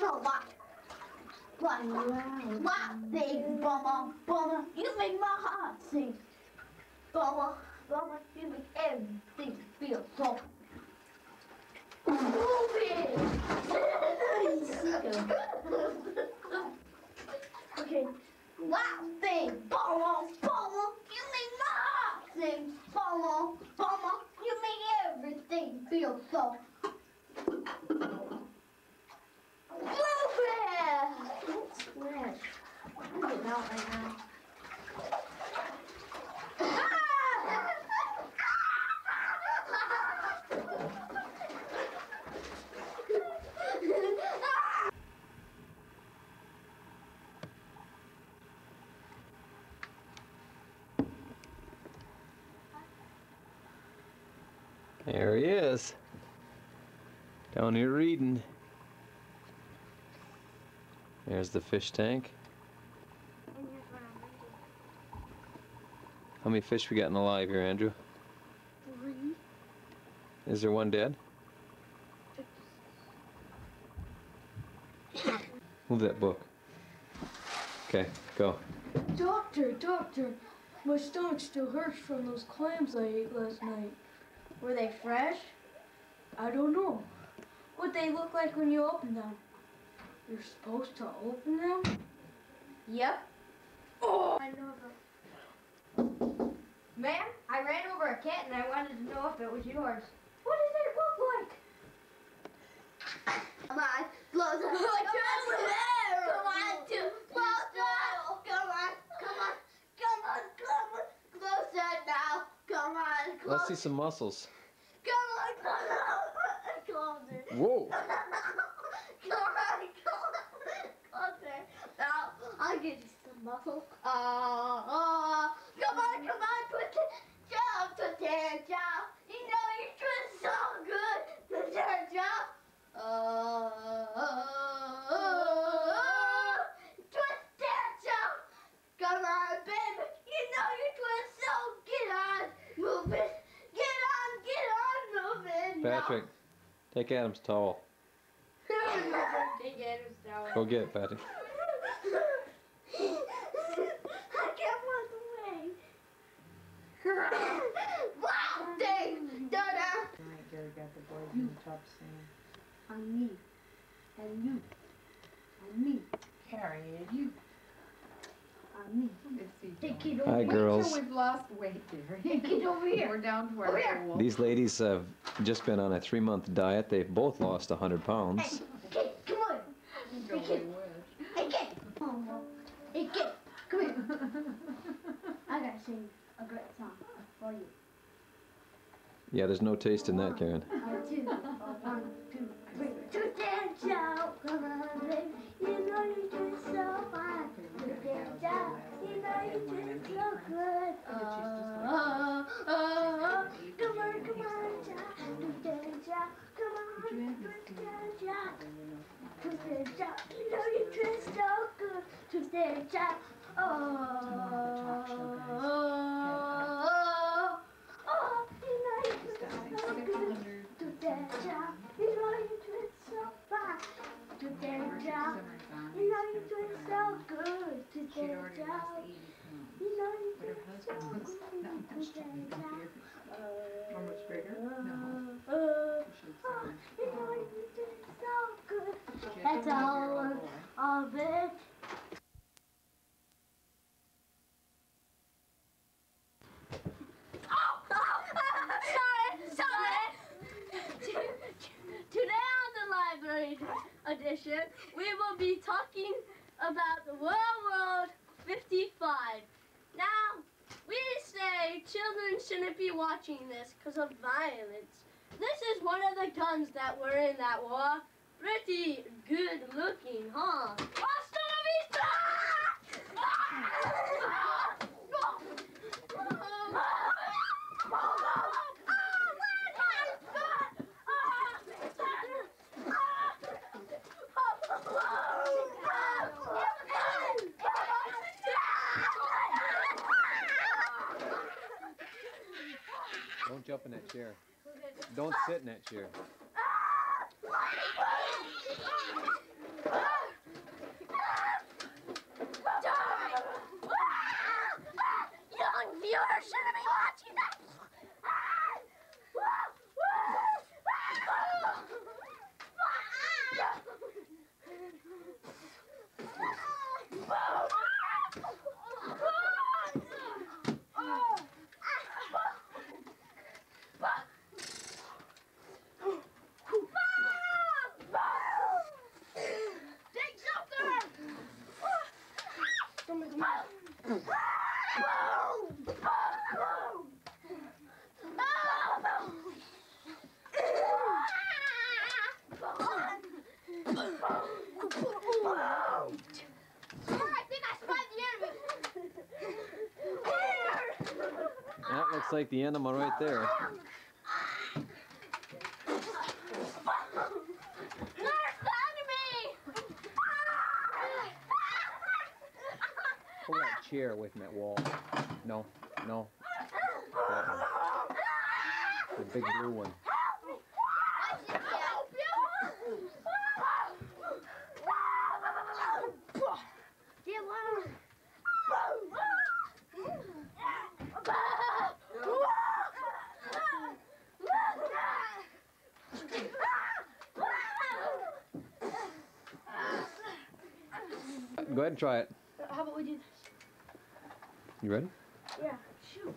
So what? What? What? Sing, Bubba, Bubba, you make my heart sing. Bubba, Bubba, you make everything feel so. Move it! Okay. Wow, sing, Bubba, Bubba, you make my heart sing. Bubba, Bubba, you make everything feel so. Move it! Don't smash. I'm getting out right now. There he is. Down here reading. There's the fish tank. And here's what I'm reading. How many fish we got alive here, Andrew? 3. Is there one dead? Move that book. Okay, go. Doctor, my stomach still hurts from those clams I ate last night. Were they fresh? I don't know. What they look like when you open them. You're supposed to open them? Yep. Oh! I know. Ma'am, I ran over a cat and I wanted to know if it was yours. What does it look like? Come on, closer. Come on, too closer. Come on, closer now. Come on, closer. Let's see some muscles. Come on, closer. Whoa! Come on, closer. Now, I'll give you some muscles. Come on, twist it. Jump, twist it, jump. You know you twist so good. Twist it, jump. Twist it, jump. Come on, baby. You know you twist so. Get on, move it. Get on, move it. Patrick, take Adam's towel. Take Adam's towel. Go get it, Patrick. I can't walk away. Wow, Dave, Dada. Alright, Jerry got the boys in the top singing. On me, and you, on me, Carrie, you. on me. Let's see. Take it over Hi, here. girls. We've lost weight, Jerry. Take it over here. We're down to our Over here. goal. These ladies have just been on a 3-month diet. They've both lost 100 pounds. Hey, kid, come on. Go, Hey, kid. we wish. Hey, kid. Hey, kid, come here. I gotta sing a great song for you. Yeah, there's no taste in that, Karen. 1, 2, 1, 2, 3. To dance out, come on, baby. You know you do it so fine. To dance out, you know you do it so good. Come on, child. To dance out, come on, to dance out. To dance out, you know you do it so good. To dance out, you know you do it so good. To dance out, you know you do it so fine. To dance out, you know you do it so good. To She'd already dance lost out, 80 pounds. you know you But do her it so husband was good. not To much taller dance than out, you. How much bigger? No. She's you know you do it so good. She had That's a 1-year-old all boy. of it. Today on the library edition, we will be talking about the World 55. Now, we say children shouldn't be watching this because of violence. This is one of the guns that were in that war. Pretty good looking, huh? Hasta la vista! Don't jump in that chair. Don't sit in that chair. Ah! That looks like the animal right there. Pull that chair away from that wall. No, no. That one. The big blue one. Go ahead and try it. How about we do this? You ready? Yeah, shoot.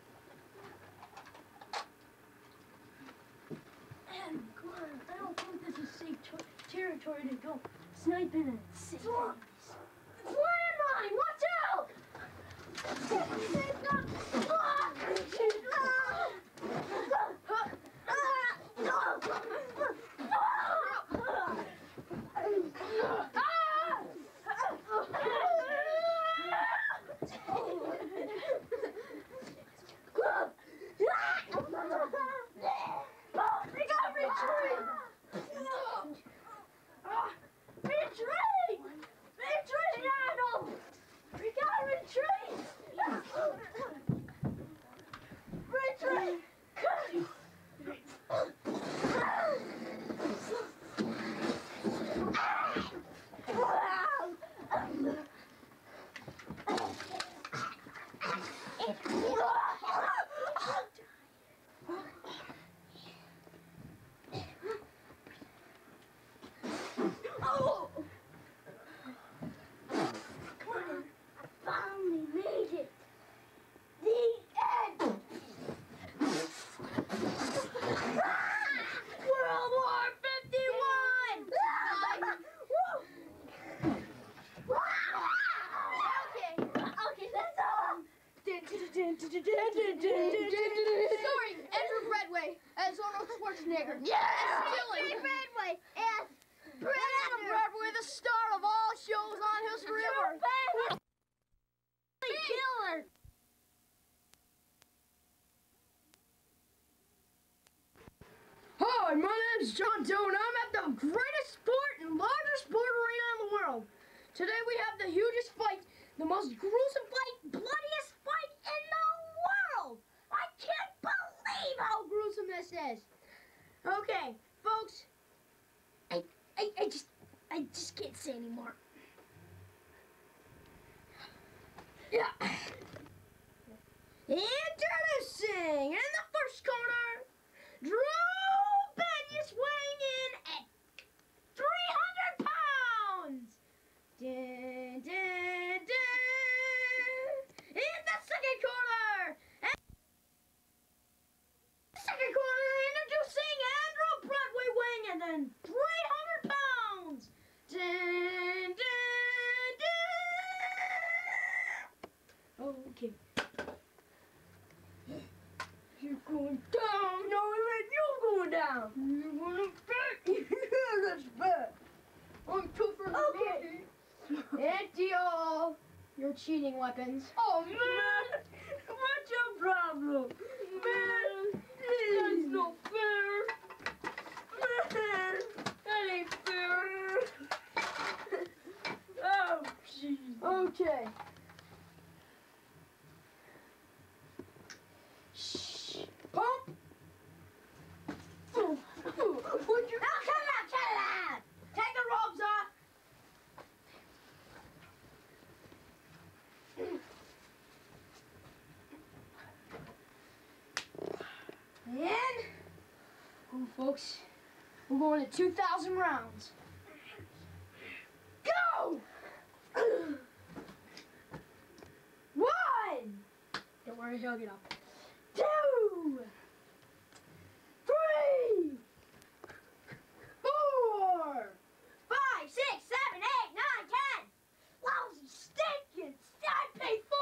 Adam, come on. I don't think this is safe territory to go sniping and safe. It's landmine! Watch out! Sorry, Andrew Bradway as Arnold Schwarzenegger. Andrew Bradway, the star of all shows on Hills Forever. Killer! Hi, my name's John Doe, and I'm at the greatest sport and largest sport arena in the world. Today we have the hugest fight, the most gruesome fight, bloodiest fight in the world. I can't believe how gruesome this is. Okay, folks, I just can't say anymore. Yeah. Introducing in the first corner, Drew Bennis weighing in at 300 pounds. Dun, dun, dun. In the second corner, introducing Andrew Bradway weighing in at 300 pounds. Dun, dun, dun. Okay. You're going down. No, you're going down. You're going back. Yeah, that's bad. I'm tougher than Okay. Empty all your cheating weapons. Oh, man. What's your problem? Man, that's no fair. Man, that ain't fair. Oh, jeez. Okay. Pump. Would you? Now, cut it out. Take the robes off. folks. We're going to 2,000 rounds. Go! 1. Don't worry, he'll get up. 2. 3. 4. 5, 6, 7, 8, 9, 10. Lousy stinking. I paid $4,000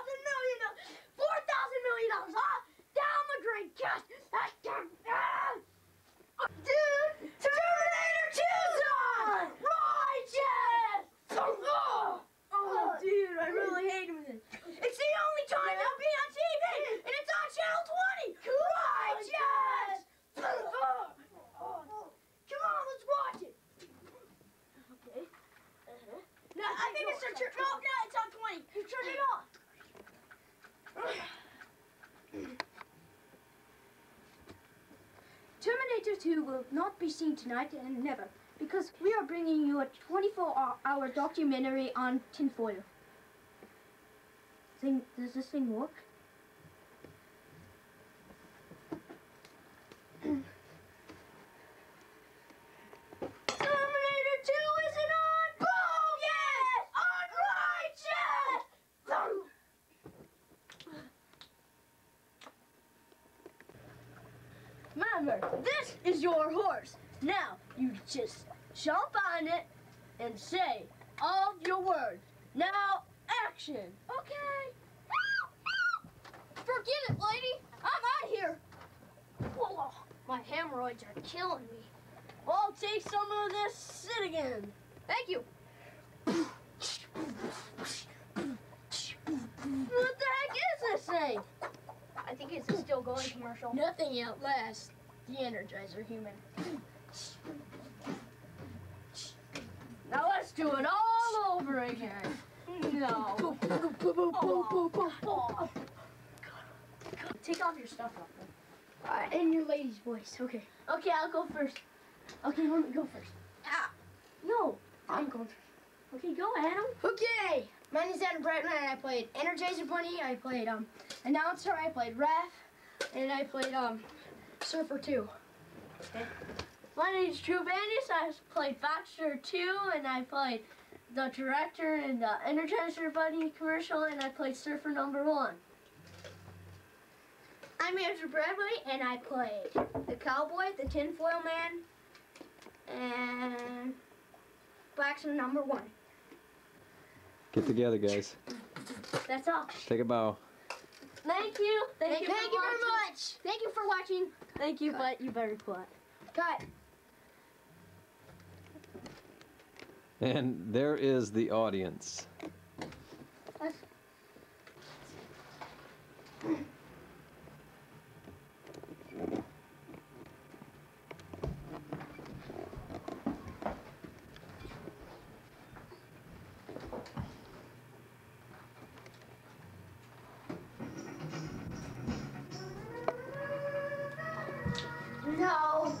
million, huh? Down the drain, cash. Dude, Terminator 2's on! Righteous! Oh, dude, I really hate him. It's the only time he'll be on TV, and it's on Channel 20. Righteous! Come on, let's watch it. Okay. No, I think it's on. No, it's on 20. You turn it off. Terminator 2 will not be seen tonight and never, because we are bringing you a 24-hour documentary on tinfoil. Does this thing work? Terminator 2 isn't on! Boom! Yes! Unrighteous! Remember, this is your horse. Now, you just jump on it and say all your words. Now, action. Okay. Forget it, lady. I'm out of here. Whoa, my hemorrhoids are killing me. I'll take some of this sit again. Thank you. What the heck is this thing? I think it's a still going commercial. Nothing outlasts the Energizer human. Now let's do it all over again. No. Oh. Take off your stuff off. In your lady's voice. Okay. Okay, I'll go first. Okay, let me go first. Ah. No, I'm going first. Okay, go, Adam. Okay. My name's Adam Brightman, and I played Energizer Bunny. I played announcer. I played ref, and I played Surfer 2. Okay. My name's Drew Bandis. I played Baxter 2, and I played the director in the Energizer Bunny commercial, and I played Surfer number 1. I'm Andrew Bradley, and I played the cowboy, the tinfoil man, and Baxter number 1. Get together, guys. That's all. Take a bow. Thank you. Thank you very much. Thank you for watching. Thank you, but you better quit. Cut. And there is the audience. No.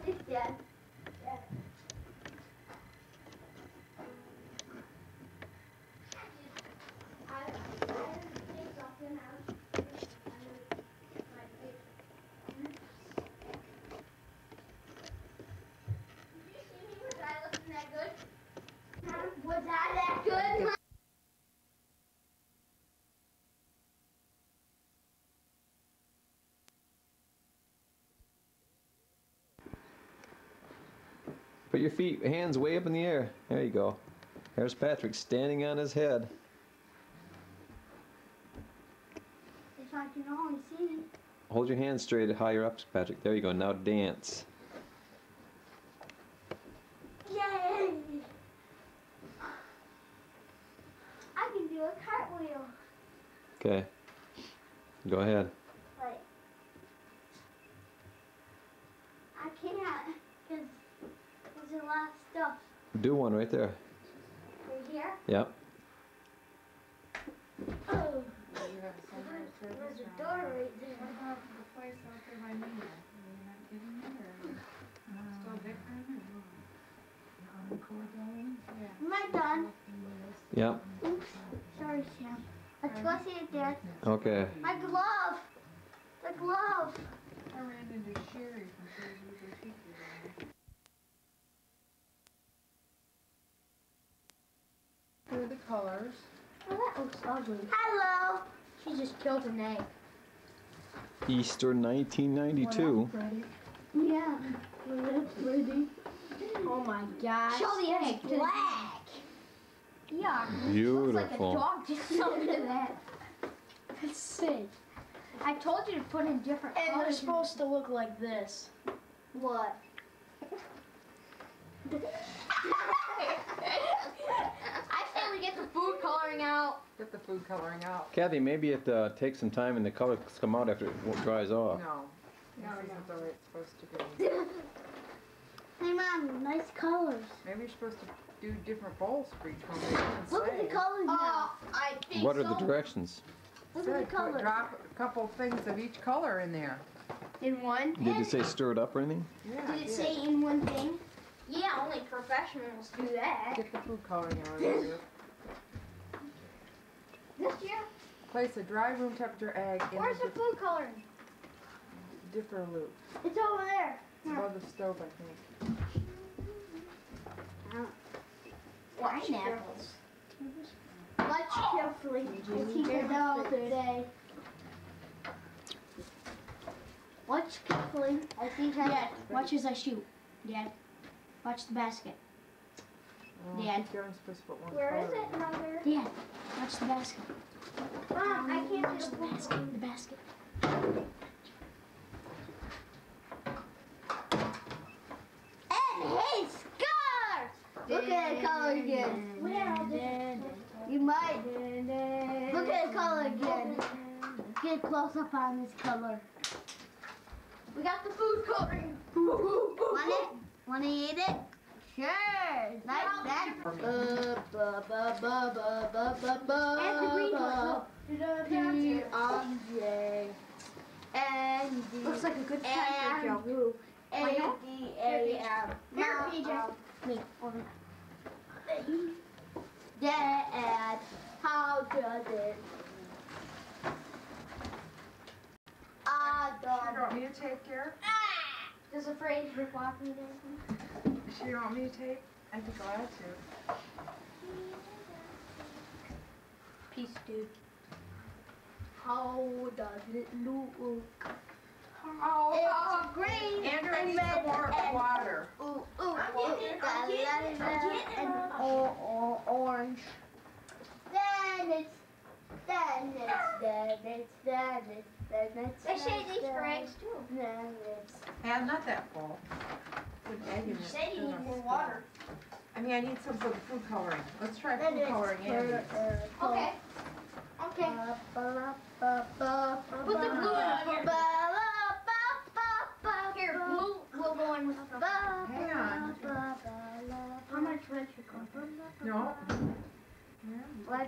this, Dad. Was I that good? Put your hands way up in the air. There you go. There's Patrick standing on his head. If I can only see. Hold your hands straight higher up, Patrick. There you go. Now dance. Yay! I can do a cartwheel. Okay. Go ahead. Like, I can't, because there's a lot of stuff. Do one right there. Right here. Yep. Oh, You have a sunrise there's service a around door there. right there. What about the place out there by me? Are you not getting there? Or still bickering or what? Yeah. Am I done? Yep. Oops. Sorry, Sam. Let's go see it, Dad. Okay. My glove. The glove. I ran into Sherry from Sherry's Weekly Pizza. Here are the colors. Oh, that looks ugly. Hello. She just killed an egg. Easter 1992. Yeah. That's pretty. Oh my gosh. Show the egg. Black. Yeah. Looks like a Beautiful. dog just summoned that. That's sick. I told you to put in different And they're colors. supposed to look like this. What? I say we get the food coloring out. Get the food coloring out. Kathy, maybe it takes some time and the colors come out after it dries off. No. This isn't the way it's supposed to be. Hey, Mom, nice colors. Maybe you're supposed to do different bowls for each one. They didn't Look at say. the colors now. I think What are the directions? Look Said at the colors. drop a couple things of each color in there. In one? Did it say stir it up or anything? Yeah, Did it say in one thing? Yeah, only professionals do that. Get the food coloring out of here. This year? Place a dry room temperature egg in Where's the the food coloring? dipper loop. It's over there. Above the stove, I think. Watch apples. Watch carefully. We'll keep it all today. Watch carefully. I think I. Dad, watch as I shoot. Dad, watch the basket. Oh, Dad. I think you're only supposed to put one Where is color it, in. Mother? Dad, watch the basket. Mom, I can't Watch do the the basket. The basket. And his scar! Look at the color again. You might. Look at the color again. Get close up on this color. We got the food coloring. Want it? Want to eat it? Sure. Like that. And the green one. P-I-J. And the Looks like a good time for a joke. A-D-A-M. Here, PJ. Me. Dad, how does it? Sure, you want me to tape here? Does a phrase rip off me there? Sure, you want me to tape? I'd be glad to. Peace, dude. How does it look? It's green Andrew, I and need red some more and water. and orange. Then it's They say these for eggs too. Then it's Hey, I'm not that full. Put an egg in it. You said you Fill need my more stomach. water. I mean, I need some for the food coloring. Let's try then food it's coloring, Andy. Okay. Okay. Put Put the blue in here. Here, blue will go in with the Hang on. How much red should go? No. What?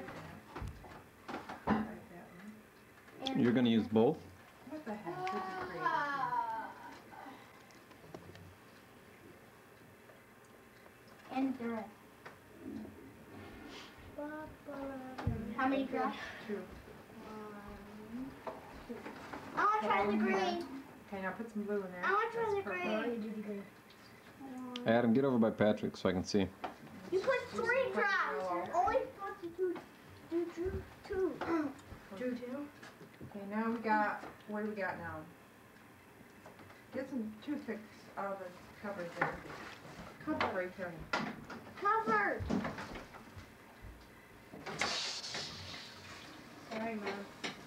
You're going to use both? What the heck? This is crazy. And thread. How many drops? 2. I want to try the green. Okay, now put some blue in there. I want to try the That's purple. green. Adam, get over by Patrick so I can see. You put 3 drops. Only supposed to do 2. Okay, now we got, what do we got now? Get some toothpicks out of the cupboard there. Cupboard right there. Covered. Sorry, Mom.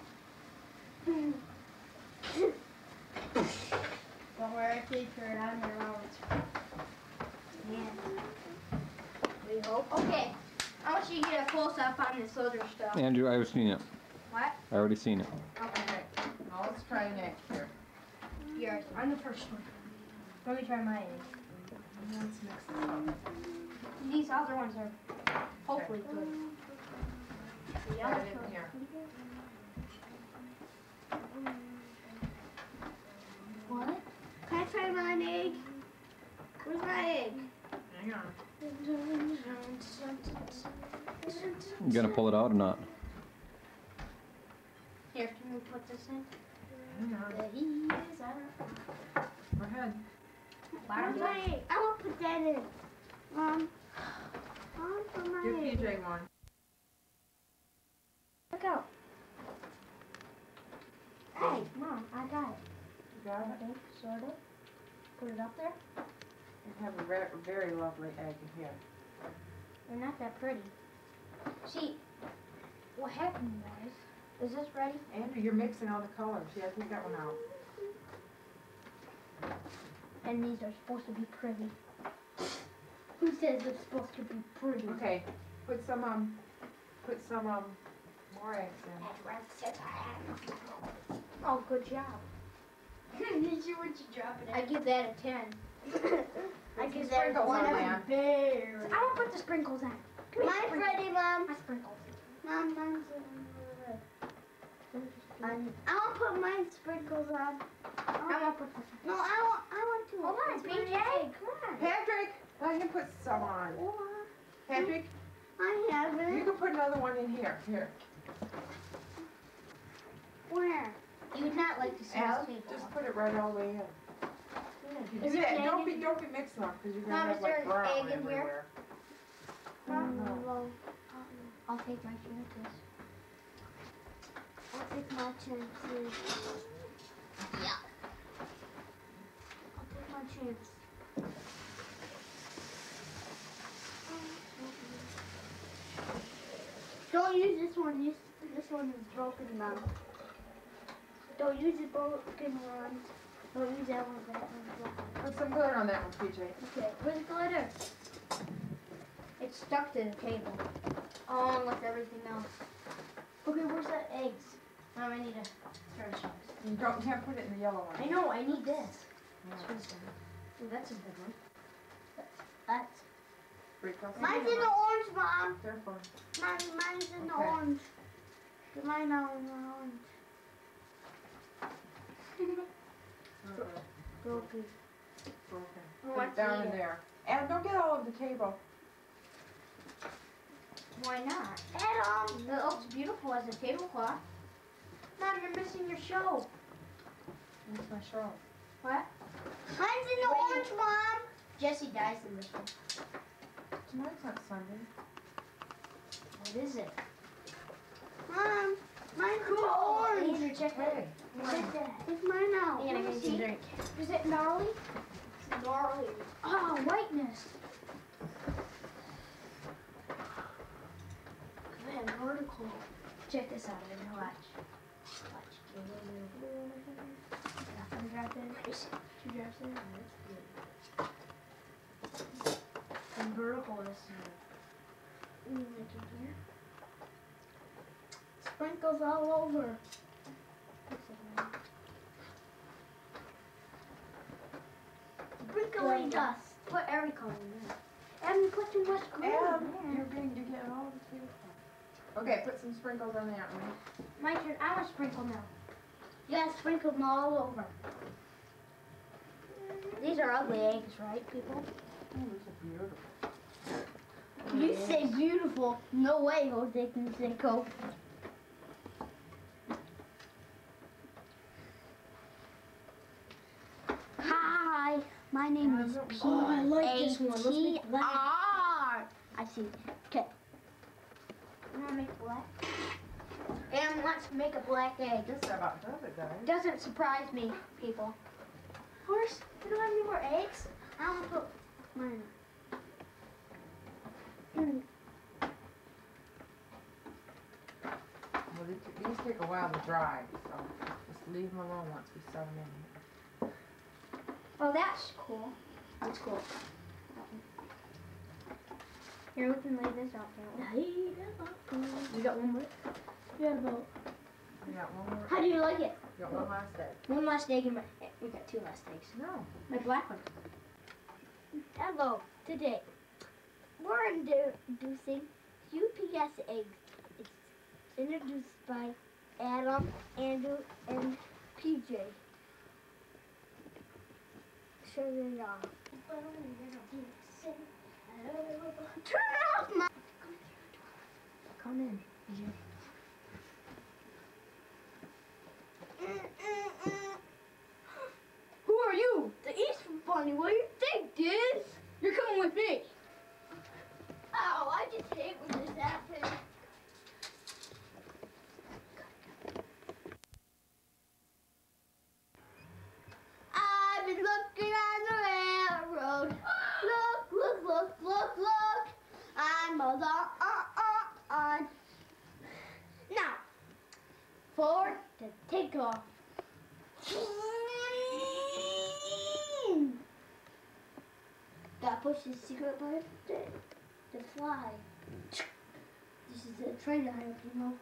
Don't worry, I paid for it on your own. Yeah. We hope. Okay. I want you to get a close-up on this other stuff. Andrew, I've seen it. What? I already seen it. Okay. Now let's try next here. Yours. I'm the first one. Let me try my egg. Let's mix this up. These other ones are hopefully good. Put Yeah. it in here. What? Can I try my egg? Where's my egg? Hang on. You gonna pull it out or not? Here, can we put this in? Hang on. Go ahead. Where's my egg? I want to put that in. I want to put my Give egg. PJ one. Look out. Hey, Mom, I got it. You got it? Okay, sort of. Put it up there. You have a very lovely egg in here. They're not that pretty. See, what happened was, is this ready? Andrew, you're mixing all the colors. Yeah, take that one out. And these are supposed to be pretty. Who says it's supposed to be pretty? Okay, put some more eggs in. Oh, good job. Did you want to drop it I give that a 10. I Put some give that a sprinkles 1 on of there. bear. I don't put the sprinkles on. Give me Mine's sprinkles. ready, Mom. My sprinkles. Mom, mine's ready. I want to put my sprinkles on. I'm gonna put this. No, I want to. Hold on, It's my PJ. egg. Come on. Patrick, let him put some on. Patrick, I have you it. can put another one in here. Here. Where? You would not like to see Al, this table. just put it right all the way in. You Is do there that. an Don't egg be in don't be mixing them because you're gonna Mom, have is there like an brown egg in here? everywhere. Well, I'll take my chances. I'll take my chances. Yeah. I'll take my chance. Don't use this one. This one is broken now. Don't use the broken one. Don't use that one. That one's broken. Put some glitter on that one, PJ. Okay, where's the glitter? It's stuck to the table. Along with everything else. Okay, where's the eggs? Mom, I need a third sauce. You can't put it in the yellow one. I know, I need this. Yeah. Ooh, that's a good one. That's. Sprinkles. Mine's in the orange, Mom. Careful. Mine's in the Okay. orange. Mine now in the orange. Okay. Broken. Broken. Who Put wants it to down eat in it? there. And don't get all over the table. Why not? Adam. That looks beautiful as a tablecloth. Mom, you're missing your show. That's my show. What? Mine's in the orange, Mom. Jesse dies in this one. Tonight's not Sunday. What is it? Mom, mine's in the orange. Andrew, check that. Hey. Check that. It's mine now. Ian, I Let me need some see. drink. Is it gnarly? It's gnarly. Oh, whiteness. Good, vertical. Check this out, and watch. Watch. Nothing dropped in. Two drops in. That's good. And vertical is here. Sprinkles all over. Sprinkling dust. Put every color in there. And you put too much glue Adam, in you're there. going to get all the table. Okay, put some sprinkles on that one. My turn. I want to sprinkle now. Yeah, sprinkle them all over. These are ugly eggs, right, people? Oh, these are beautiful. You say beautiful. No way, Jose Canseco. Hi, my name is P. Oh, I like this one. Let's make black. A-T-R. I see. Okay. I'm gonna make black. And let's make a black egg. Guess that about does it, guys. Doesn't surprise me, people. Horse, we don't have any more eggs. I'm gonna put mine. Well, these take a while to dry, so just leave them alone once we set them in. Oh, that's cool. That's cool. Here, we can lay this out there. You got one more? Yeah, about. We got one more. How do you like it? We got one last egg. One last egg and we got two last eggs. No. My black one. Hello, today we're introducing UPS eggs. It's introduced by Adam, Andrew, and PJ. Turn it off. Turn it off, Mom. Come in. Who are you? The Easter Bunny. What do you think, dude? You're coming with me. Oh, I just hate when this happens. I've been looking on the railroad. Look, look, look, look, look. I'm on. Now, for the takeoff. Gotta push the secret button to fly. This is a train I have, you know.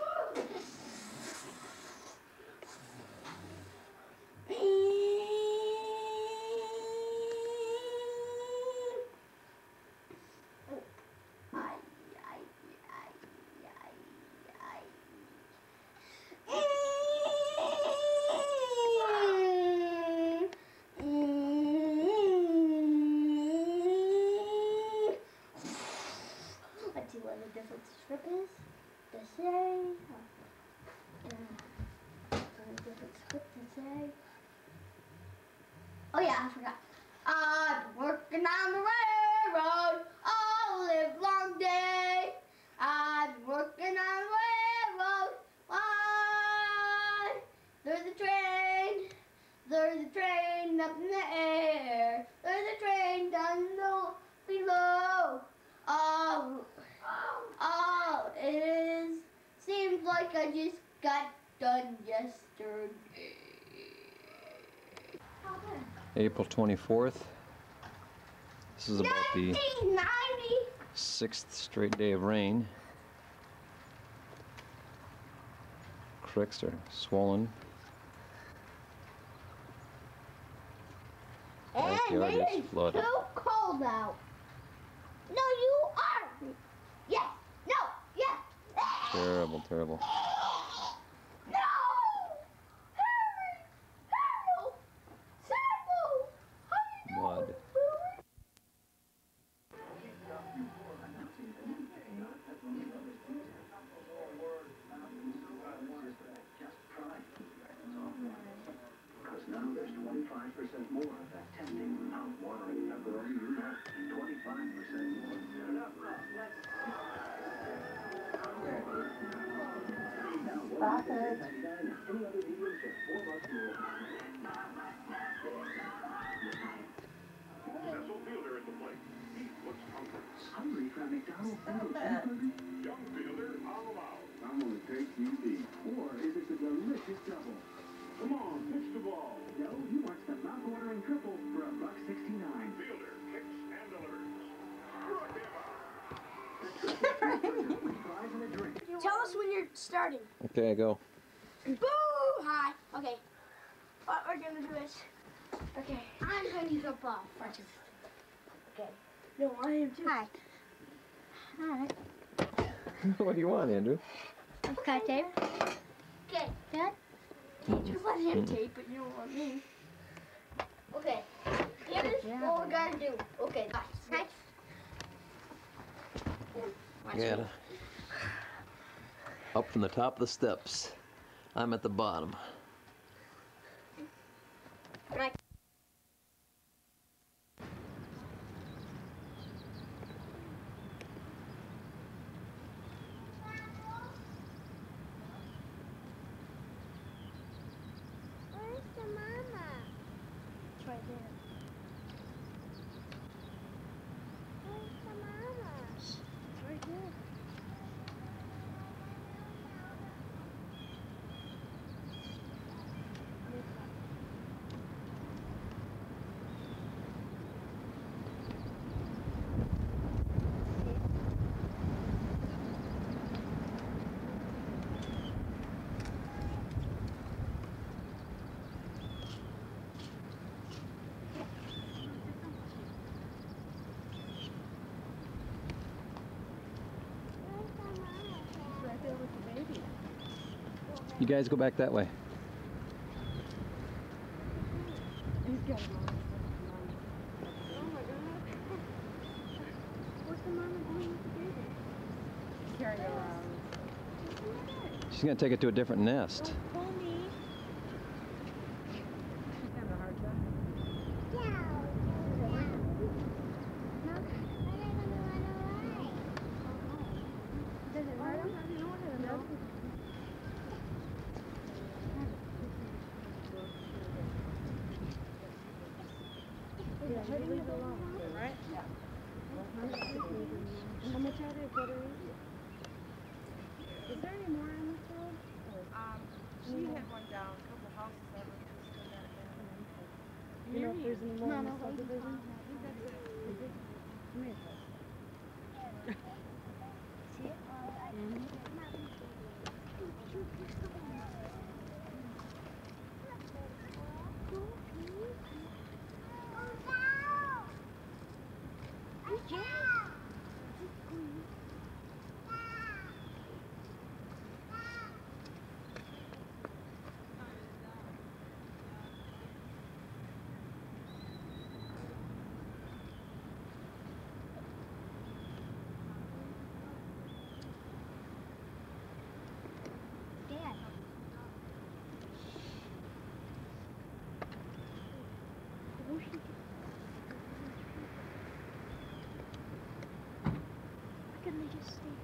Let's see what the different strip is. The say. Different script to say. Oh yeah, I forgot. I've been working on the railroad all live long day. I've been working on the railroad. Why? There's a train. There's a train up in the air. There's a train down below. Oh, it is. Seems like I just got done yesterday. April 24th. This is about the 1990. 6th straight day of rain. Creeks are swollen. And Backyard it is is flooded. too cold out. No, you are. Yes. No. Yes. Terrible, terrible. No. Harry. Harold. Samuel. How you doing, Mud. Billy? Because now there's 25% more of that tempting, mouth-watering pepperoni you know. 25% more. Stop it. Any other medium, just $4 more. Cecil Fielder at the plate. He looks hungry. Hungry for a McDonald's Stop single it. cheeseburger? Young Fielder on the mound. I'm gonna take QB. Or is it the delicious double? Come on, pitch the ball. No, you watch the mouth-watering triple for $1.69. Fielder kicks and delivers. Struck him out. With fries and a drink. Tell us when you're starting. Okay, go. Boo! Hi. Okay. What we're gonna do is. Okay. I'm going to jump off first. Okay. No, I am too. Hi. Hi. What do you want, Andrew? Okay, tape. Okay, good. Just let him tape, but you don't want me. Okay. Here's what we're gonna do. Okay. Nice. Yeah. Up from the top of the steps. I'm at the bottom. Where's the mama? It's right there. Where's the mama? It's right there. Where's the mama? It's right there with the baby. You guys go back that way. He's got him on. Oh my god. What's the mama doing with the baby? Carry it around. She's gonna take it to a different nest. Don't pull me. She's having a hard time. Yeah. No, I'm not gonna run away. Does it hurt him? No. Yeah, leave it alone. Right? Yeah. How much are they buttering? Is there any more on this road? She had one down, a couple houses over here. Still got it down. You know if there's any more in the subdivision? I think that's it. Come here, Tess. See it? Dad. Why couldn't they just stay?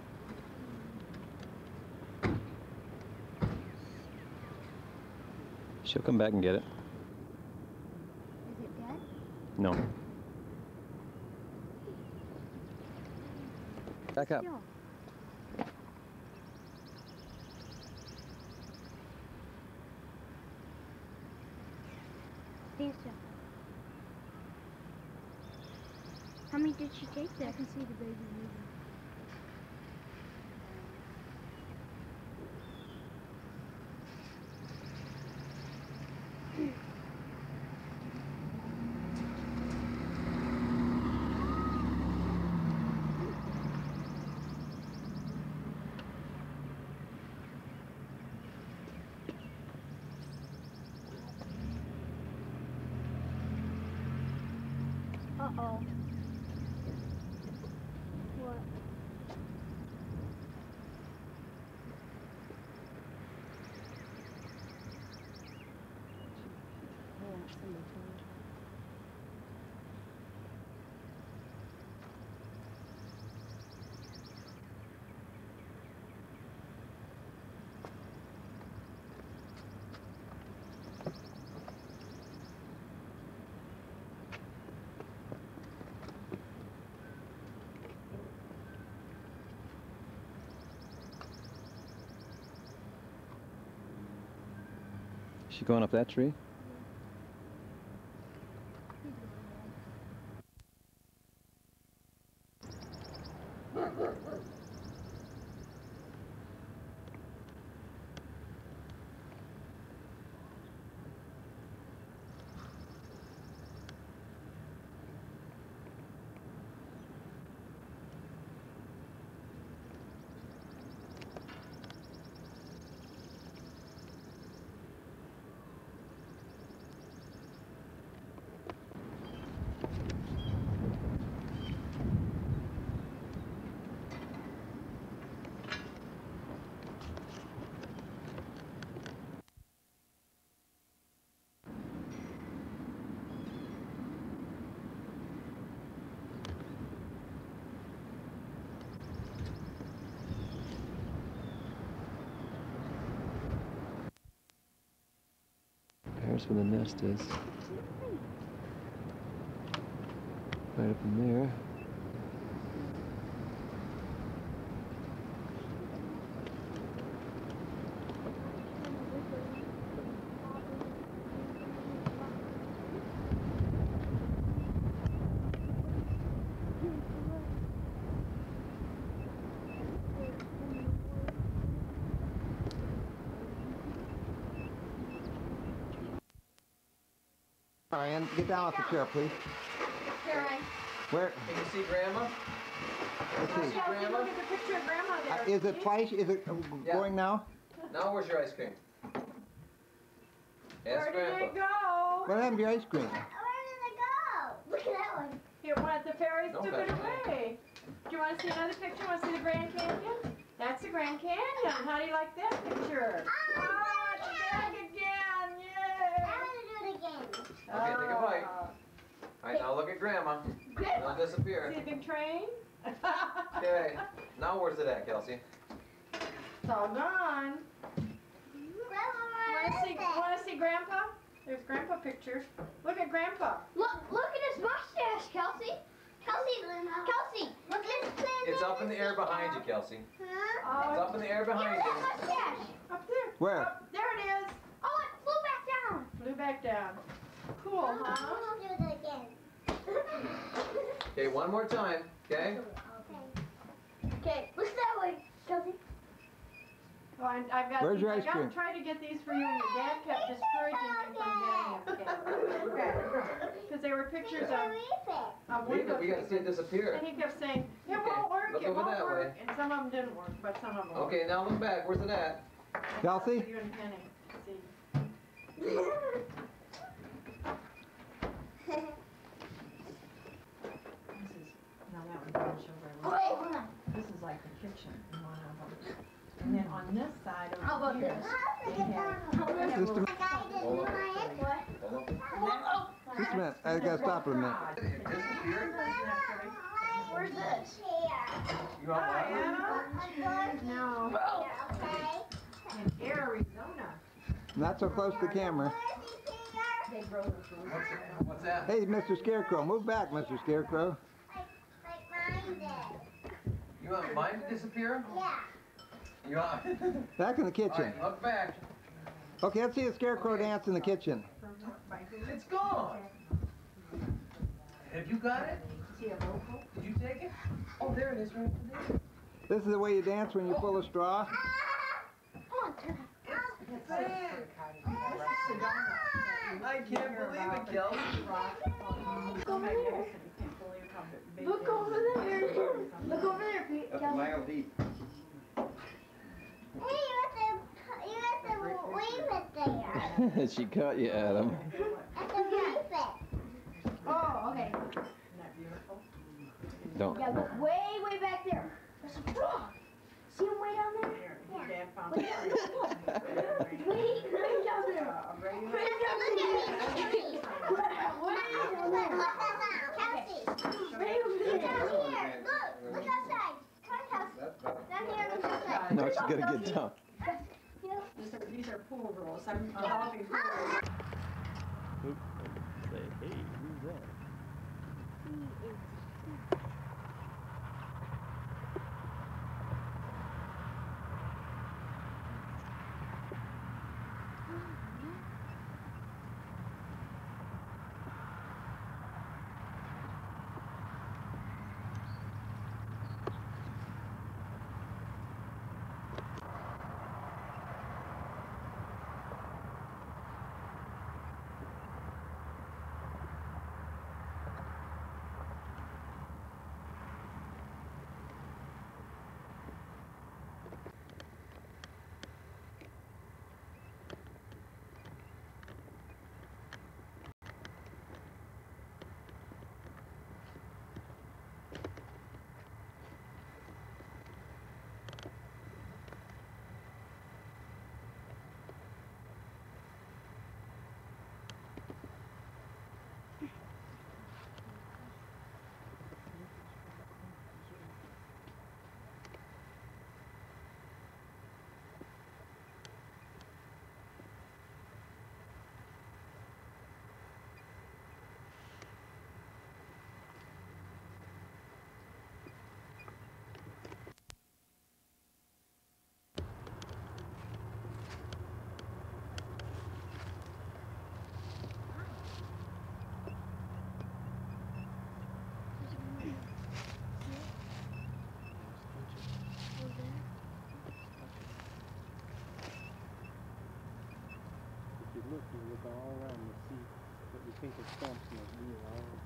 She'll come back and get it. Is it dead? No. Back up. Still. Stand still. How many did she take there? I can see the baby moving. Uh-oh. What? She going up that tree? There's where the nest is. Right up in there. Ryan, get down off the chair, please. Here, Ryan. Where? Can you see Grandma? Let's see. Grandma? Look at the picture of Grandma there. Is it twice? Is it Yeah. going now? Now where's your ice cream? Ask Where did it Grandpa. go? What happened to your ice cream? Where did it go? Look at that one. Here, what? The fairies No, took that's it away. Do you want to see another picture? Want to see the Grand Canyon? That's the Grand Canyon. How do you like that picture? Oh, It's back again. Yay! I want to do it again. Okay, take a bite. Alright, now look at Grandma. Don't disappear. See a big train? Okay, now where's it at, Kelsey? It's all gone. Want to see Grandpa? There's Grandpa pictures. Look at Grandpa. Look at his mustache, Kelsey. Kelsey, look at his It's up in the air behind you, Kelsey. Huh? It's up in the air behind you. mustache. Up there. Where? Up, there it is. Oh, it flew back down. Flew back down. Cool, I huh? want to do it again. Okay, one more time, okay? Okay, look that way, Kelsey. Well, I've got. Where's your I ice got cream? to try to get these for you, and your dad kept discouraging me from getting them. Because they were pictures of We window gotta see it treatments. disappear. And he kept saying, it Okay, won't work, look it over won't that work. way. And some of them didn't work, but some of them worked. Okay, now look back. Where's it at? Kelsey? You and Penny, see. This is, now that one didn't show very well. Wait, hold on. This is like the kitchen in one of them. And then on this side How over about here, this? they have. Just a minute. Hold on. What? Hold on. Just a minute. I gotta stop it a minute. It disappeared? Where's this? You want Hi, one? Anna. No, in Arizona. Not so close to the camera. They grow the food. What's that? Hey, Mr. Scarecrow, move back, Mr. Scarecrow. You want mine to disappear? You want? Back in the kitchen. Alright, look back. Okay, let's see the Scarecrow dance in the kitchen. It's gone. Have you got it? See a local? Did you take it? Oh, there it is, right there. This is the way you dance when you're full of straw. I can't believe it, Kelsey. Look over there. Look over there, Pete. Kelsey. Hey, you have to leave it there. She caught you, Adam. You have to leave it. Oh, okay. Isn't that beautiful? Don't. Yeah, look way back there. There's a frog. See him way down there? Here, your dad found Way it. down there. Way down there. Kelsey, Way over down there. here. Look outside. Come on, Kelsey. Down here, look outside. No, she's gotta get down. These are pool rules. I'm developing pool rules. Say, hey, who's that? look, we look all around and see what we think is stumps and those deer all over.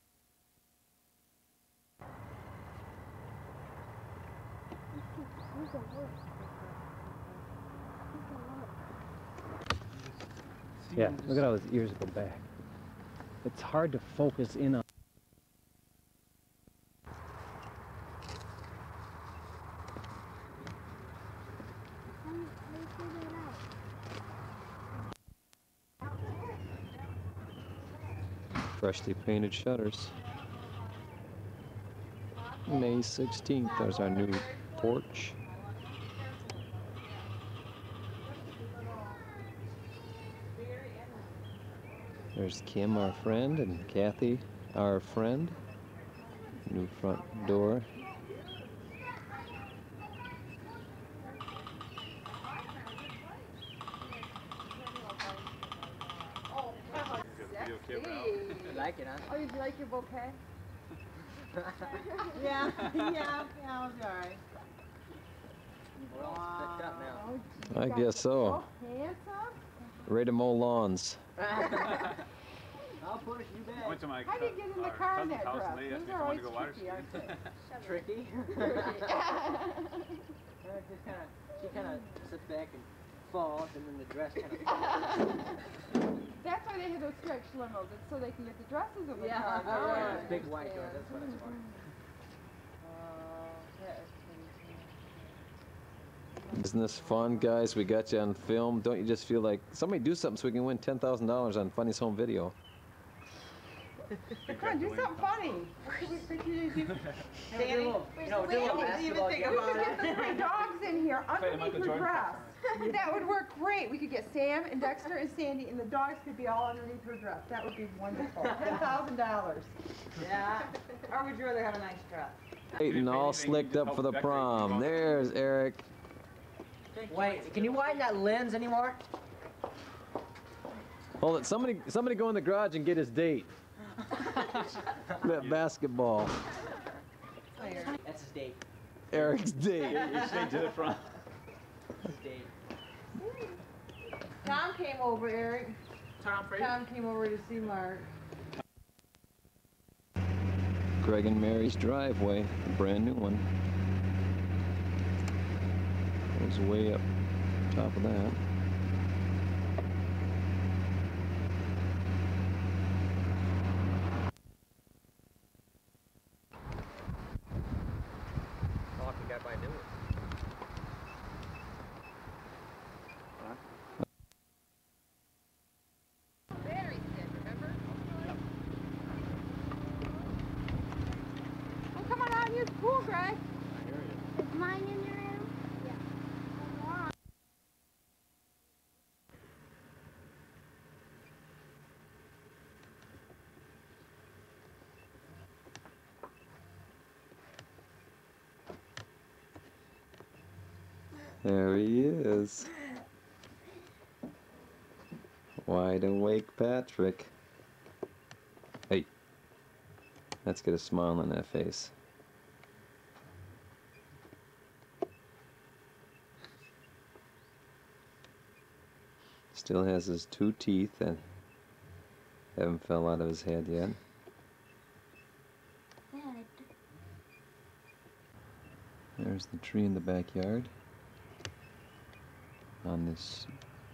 Yeah, look at how his ears go back. It's hard to focus in on. Freshly painted shutters. May 16th, there's our new porch. There's Kim, our friend, and Kathy, our friend. New front door. Like it, huh? Oh, did you like your bouquet? yeah, I'll be alright. We're all picked up now. I guess so. Handsome? Ready to mow lawns. I'll push you back. Went to my How do you get in the car in that dress? Those are always tricky, aren't they? Tricky? She kind of sits back and falls, and then the dress kind of falls. That's why they have those stretch limos. It's so they can get the dresses in the car. Those big white doors, that's what it's for. Isn't this fun, guys? We got you on film. Don't you just feel like somebody do something so we can win $10,000 on Funny's Home Video? Come on, do something funny. Danny, do a basketball we could get the three dogs in here underneath her dress. That would work great. We could get Sam and Dexter and Sandy, and the dogs could be all underneath her dress. That would be wonderful. $10,000. Yeah. Or would you rather have a nice dress? Waiting all slicked up for the prom. There's Eric. Wait, can you widen that lens anymore? Hold it. Somebody go in the garage and get his date. That basketball. That's his date. Eric's date. Straight to the front. His date. Tom came over, Eric. Tom came over to see Mark. Greg and Mary's driveway, a brand new one. Goes way up top of that. You got to buy new ones. Battery's dead, remember? Oh, come on out, use the pool, Greg. Is mine in your room? Yeah. There he is. Wide awake Patrick. Hey, let's get a smile on that face. Still has his 2 teeth that haven't fell out of his head yet. There's the tree in the backyard on this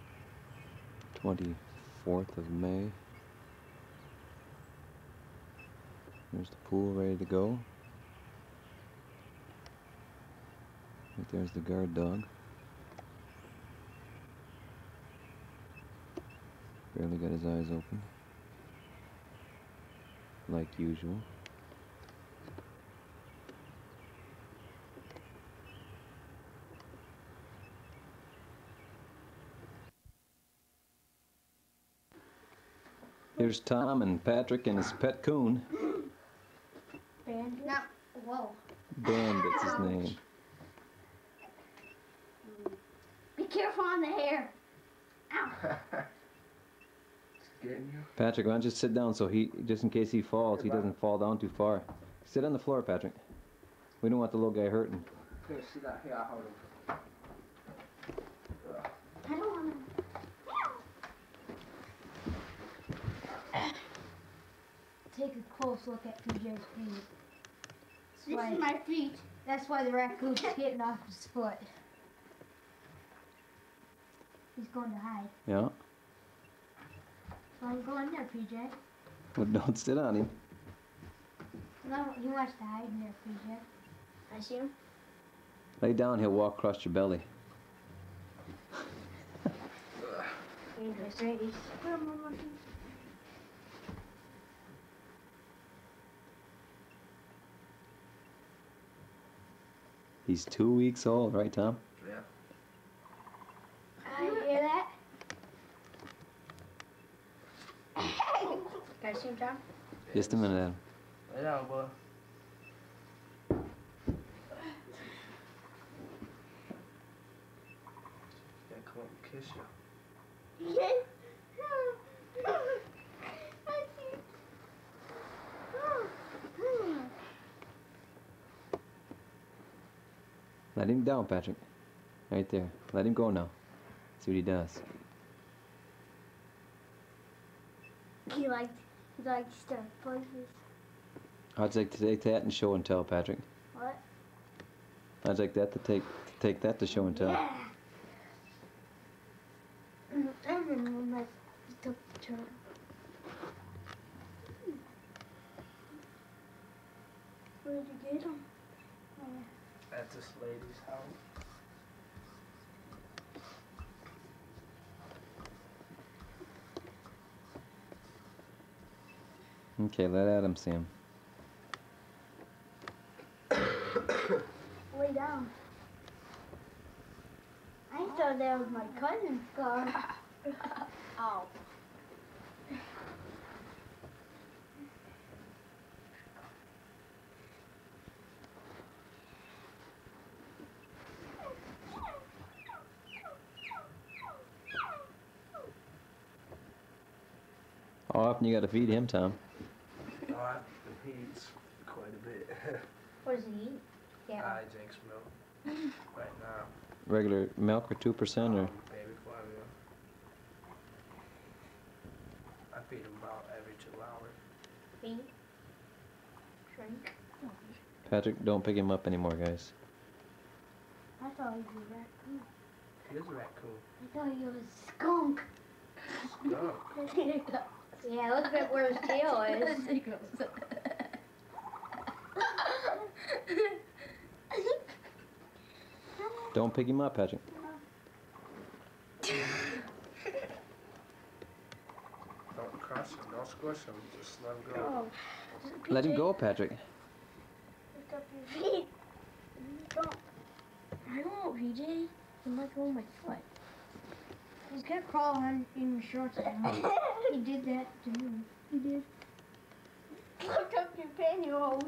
24th of May. There's the pool ready to go. Right there's the guard dog. Barely got his eyes open, like usual. Here's Tom and Patrick and his pet coon. Bandit? No. Whoa. Bandit's his name. Be careful on the hair. Ow. Patrick, why don't you sit down so he, just in case he falls, he doesn't fall down too far. Sit on the floor, Patrick. We don't want the little guy hurting. Here, sit down. Here, I'll hold him. I don't want take a close look at PJ's feet. This is my feet. That's why the raccoon's getting off his foot. He's going to hide. Yeah. So I'm going there, PJ. Well, don't sit on him. No, he wants to hide in there, PJ. I see him. Lay down, he'll walk across your belly. Dangerous ladies. He's 2 weeks old, right, Tom? Yeah. I hear that. Can I see him, Tom? Just a minute, Adam. Lay down, boy. Yeah, come up and kiss you. Let him down, Patrick. Right there. Let him go now. See what he does. He likes to places. I'd like to take that and show and tell, Patrick. What? I'd like that to take that to show and tell. Yeah. I remember when I took the turn. Where did you get him? At this lady's house. Okay, let Adam see him. Lay down. I thought that was my cousin's car. Ow. How often you gotta feed him, Tom? Oh, he eats quite a bit. What does he eat? Yeah. I drinks milk right now. Regular milk or 2% or? Baby formula. I feed him about every 2 hours. Feed. Drink. Patrick, don't pick him up anymore, guys. I thought he was a raccoon. He is a raccoon. I thought he was a skunk. Skunk. Yeah, look at where his tail is. Don't pick him up, Patrick. Don't crush him, don't squish him, just let him go. Oh. Let him go, Patrick. Lift up your feet. Don't. I don't know, PJ. I'm not going my foot. He's gonna crawl on in your shorts now. He did that to me. You did. Lift up your pantyhose.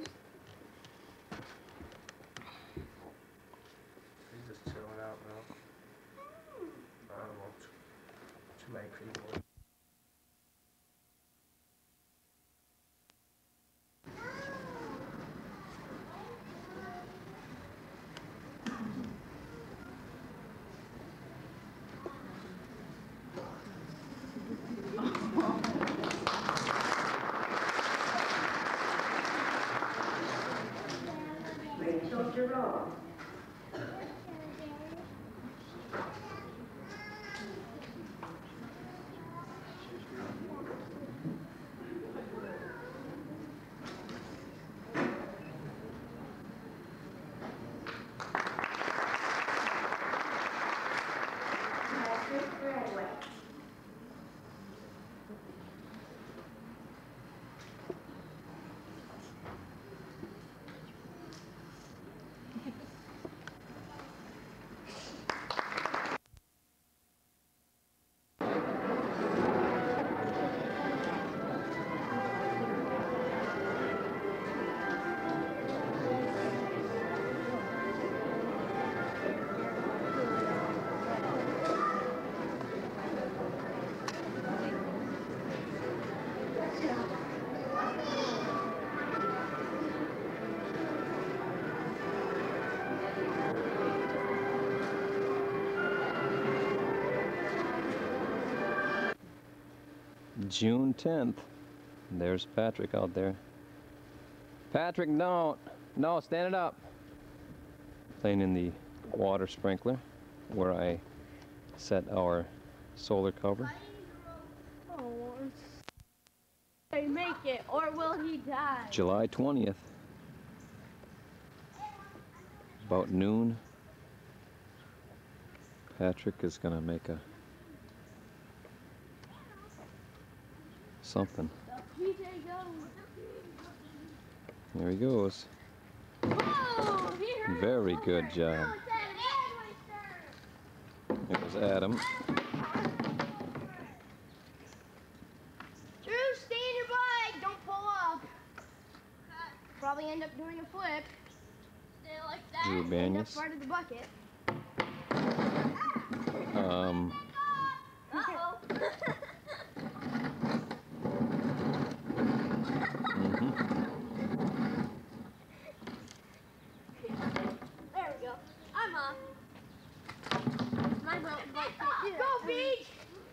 He's just chilling out now. I don't know. Too many people. June 10th, There's Patrick out there. Patrick, no, stand it up. Playing in the water sprinkler where I set our solar cover. Oh, they make it, or will he die? July 20th. About noon. Patrick is gonna make a something. There he goes. Very good job. It was Adam. Drew, stay in your bike. Don't pull up. Probably end up doing a flip. Stay like that. Drew End up Banyas. part of the bucket. Uh-oh. There we go. I'm off. My mountain bike can't do Go, Beach!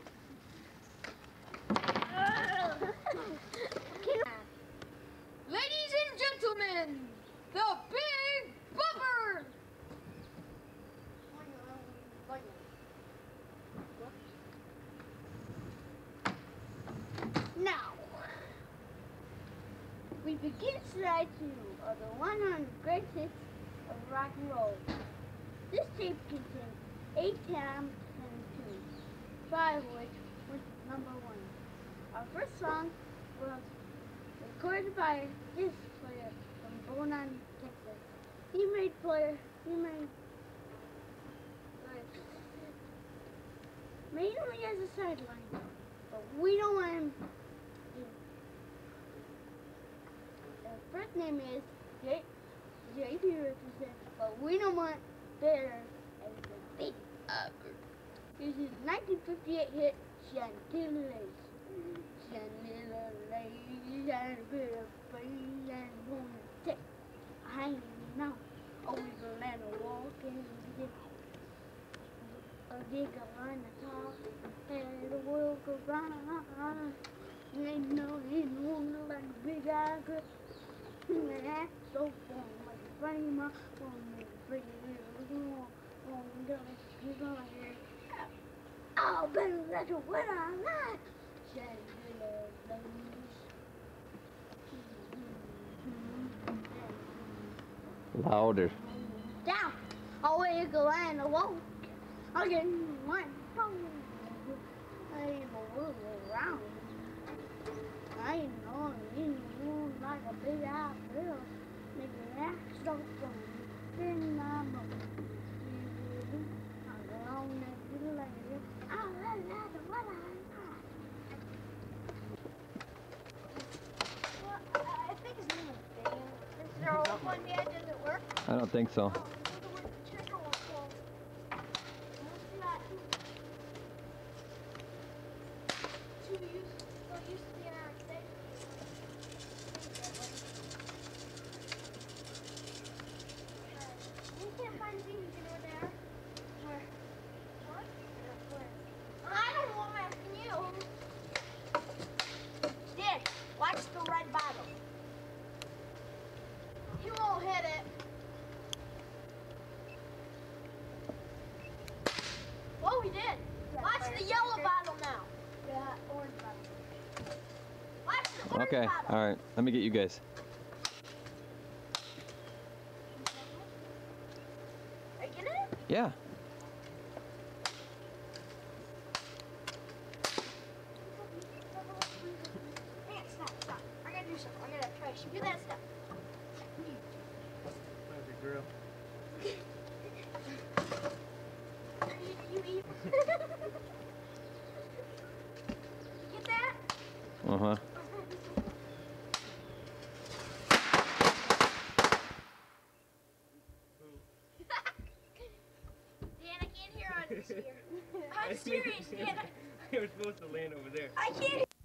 Ladies and gentlemen, the Big Bopper! Now, we begin slide 2 of the 100 great hits of rock and roll. This tape contains 8 times and tunes, 5 of which was number 1. Our first song was recorded by a disc player from Bonan, Texas. He made mainly as a sideline, but we don't want him. His first name is JP Richardson, but we don't want better as the Big Upper. This is 1958 hit Chantilly's. Chantilly and a bit of free and wanna take hanging out. Oh, we gonna let her walk and get a dig around the top and the world go round. Ain't no one like a big eye girl. And that's so fun, like a funny mom. Oh, pretty little girl, you're gonna hear. Oh, baby, that's what I like. Louder. Down. I'll wiggle and I won't. I'll get one. I ain't move around. I ain't know you like a big eye girl. Make it act so fun. Then I'm alone and be like it. Oh, that's what I like. I think his name is Dan. Is there a one yet? Does it work? I don't think so. We did. Watch the yellow bottle now. Yeah, orange bottle. Watch the orange Okay, bottle. all right. Let me get you guys. Are you getting it? Yeah. Hang on, stop. I gotta do something. I gotta try to shoot that stuff. Girl. You eat. Get that? Uh-huh. Dan, I can't hear on this here. I'm serious, Dan. You were supposed to land over there. I can't hear.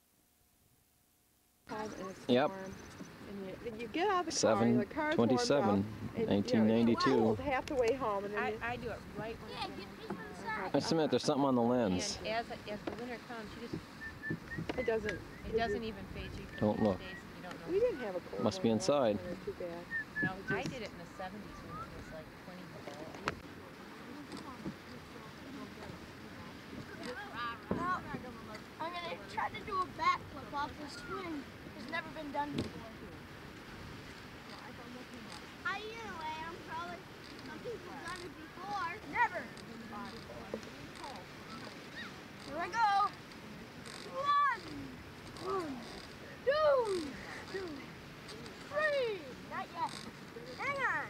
Yep. You get out of the car, the car's warmed up, 7/27, and, 1992. you know, half the way home, and then I do it right when Dan, get this on the side. I submit there's something on the lens. And as the winter comes, you just It doesn't. It doesn't even phase you. For Don't look. days and you don't know. We didn't have a cold Must be one inside. last winter, too bad. No, It I just- did it in the 70s when it was like 20 below. Now, I'm gonna try to do a backflip off the swing. It's never been done before. Some people have done it before. Never. Here I go. One, two, three. Not yet. Hang on.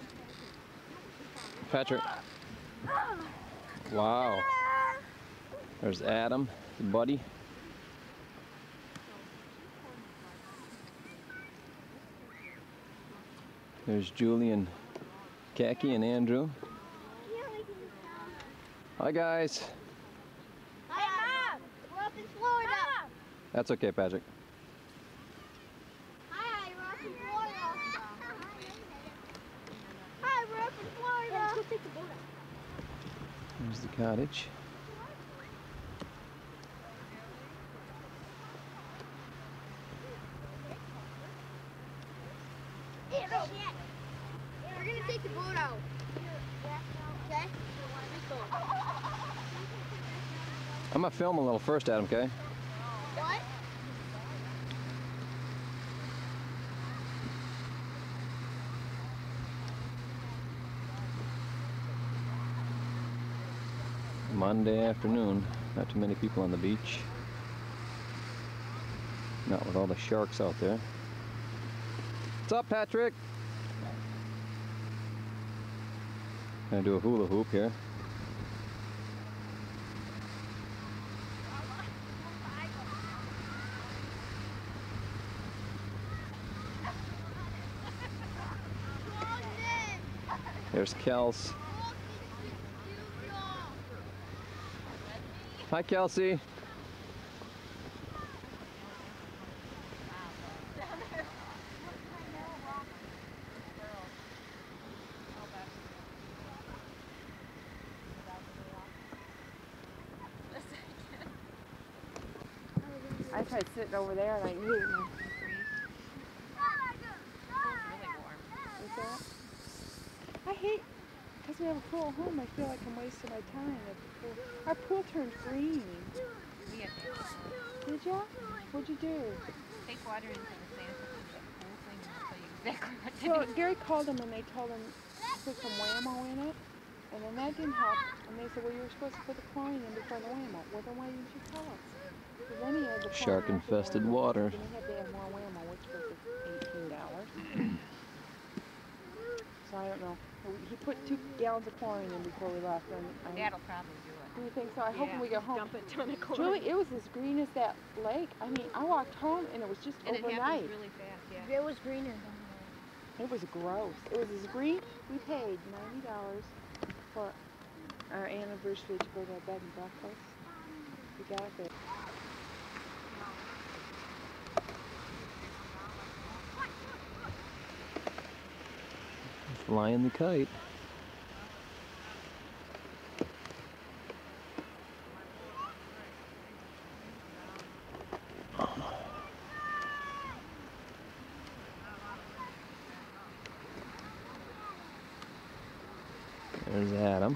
Patrick. Wow. There's Adam, his buddy. There's Julian, Khaki, and Andrew. Hi guys. Hi, Mom. We're up in Florida. That's okay, Patrick. Hi, we're up in Florida. Hi, we're up in Florida. Let's go take the boat out. There's the cottage. We're gonna take the boat out. Okay? I'm gonna film a little first, Adam, okay? What? Monday afternoon. Not too many people on the beach. Not with all the sharks out there. What's up, Patrick? Gonna do a hula hoop here. There's Kels. Hi, Kelsey. I tried sitting over there and I knew. Really warm. What's that? I hate, because we have a pool at home, I feel like I'm wasting my time at the pool. Our pool turned green. We had to Did ya? What'd you do? take water into the sand the pool thing and I'll tell you exactly what to So do. Gary called them and they told him to put some Wham-O in it. And then that didn't help. And they said, well, you were supposed to put the chlorine in before the Wham-O. Well, then why didn't you tell us? 'Cause then he had the chlorine Shark-infested afterwards, water. And he had to add more Wham-O, which was $18. So I don't know. He put 2 gallons of chlorine in before we left. And Dad'll probably do it. do you think so? I hope when we get home. Dump a ton of chlorine. Julie, it was as green as that lake. I mean, I walked home and it was just And it overnight. happens really fast, yeah. It was greener than It was gross. It was as green. We paid $90 for our anniversary to go to a bed and breakfast. We got there. Flying the kite. There's Adam.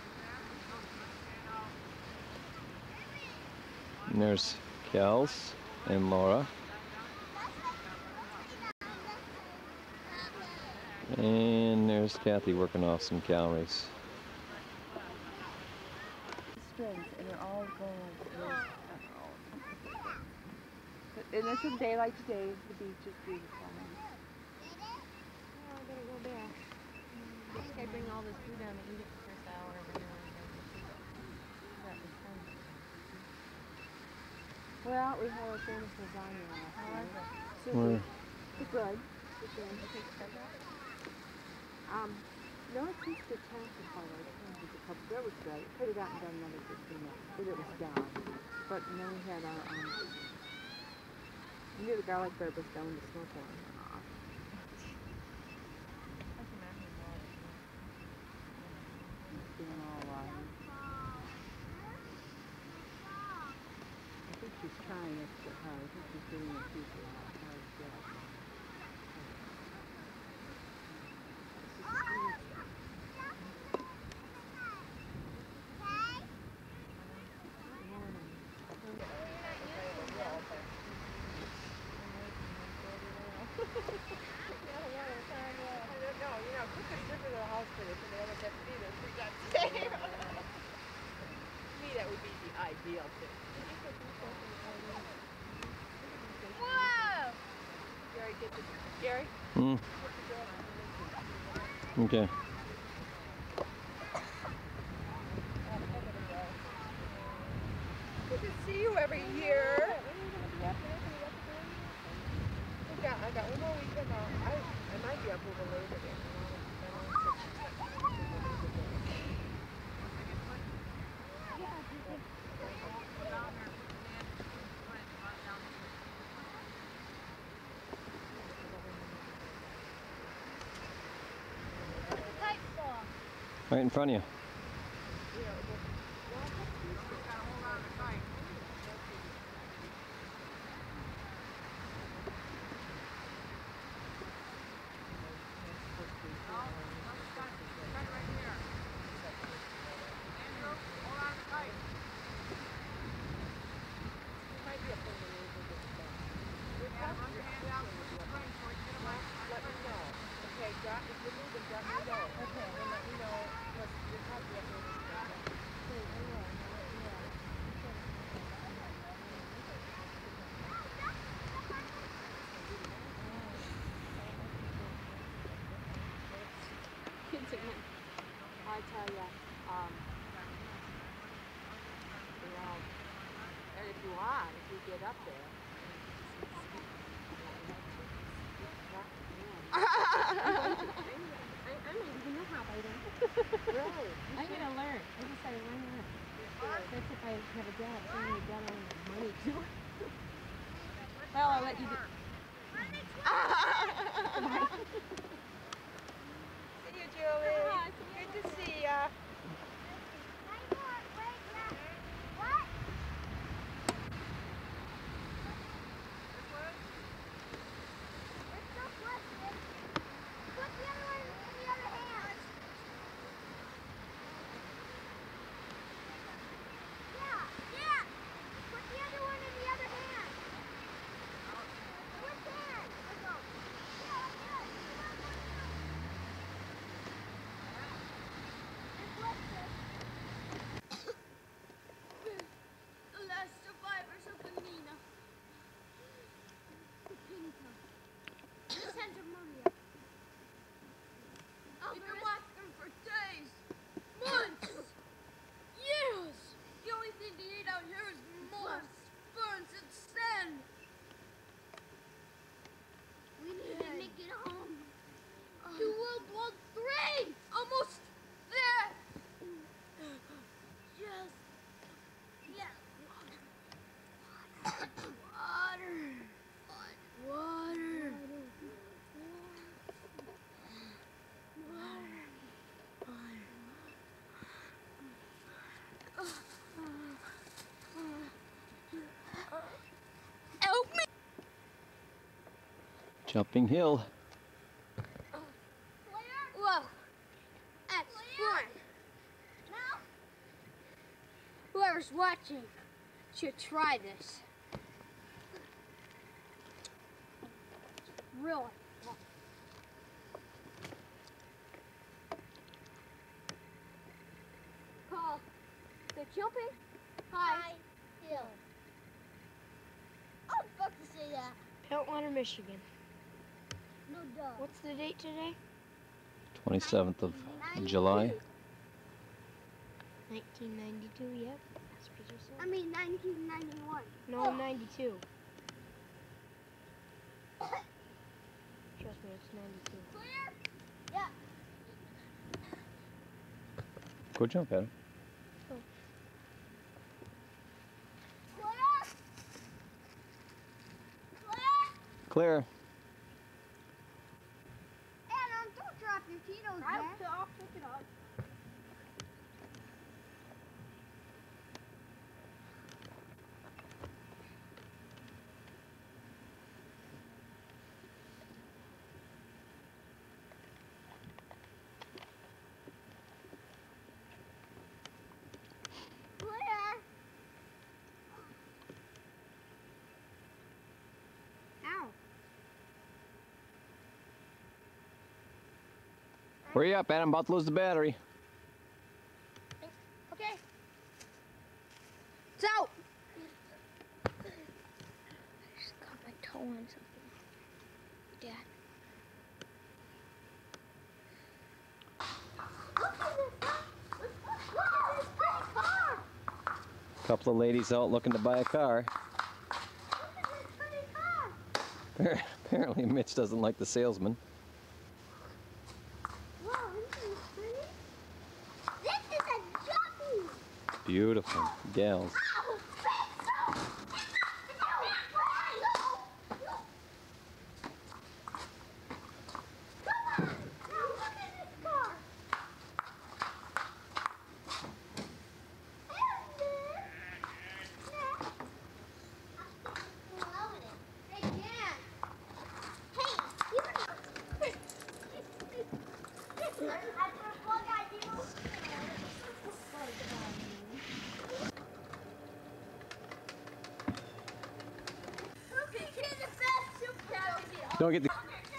And there's Kels. and Laura. And there's Kathy working off some calories. Strings, and they're all going like this. And it's a day like today, the beach is beautiful. Oh, I gotta go back. I think I bring all this food down and eat it the first hour. Well, we had a famous lasagna last night. Where? It's good. It's good. No, it's just the taxi part. That was great. Could have gotten done another 15 minutes, but it was done. But then we had our, we knew the garlic bread was going to smoke one. Doing all right. I think she's trying extra hard. I think she's doing a few hard jobs. Gary? Okay. Good to see you every year. I got one more weekend off. I might be up over Labor Day. Right in front of you. I tell you, and if you want, if you get up there. I don't even know how I don't. Really? I'm gonna learn. I decided why not? That's if I have a job. So I got all the money too. Well, I'll let you do. See you, Julie. Good to see ya. Jumping hill. Whoa, that's fun. Whoever's watching should try this. real one. Paul, they're jumping. Hi. Hill. I was about to say that. Peltwater, Michigan. No duh. What's the date today? 27th of July. 1992, yep. That's Peterson. I mean 1991. No, 92. Trust me, it's 92. Clear? Yeah. Go jump at him. Clear. Adam, don't drop your Tito's, man. I'll pick it up. Clear. Ow. Hurry up, Adam. About to lose the battery. Okay. It's out. I just got my toe on something. Dad. Couple of ladies out looking to buy a car. Apparently Mitch doesn't like the salesman. Wow, this is a jockey. Beautiful gals. Don't get the...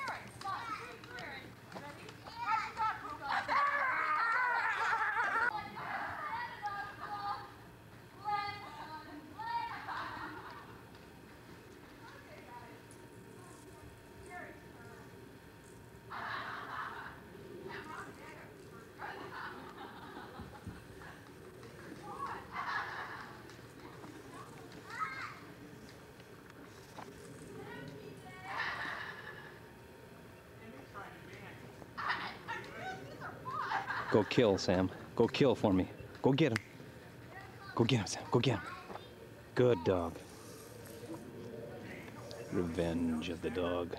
Go kill, Sam. Go kill for me. Go get him. Go get him, Sam. Go get him. Good dog. Revenge of the dog.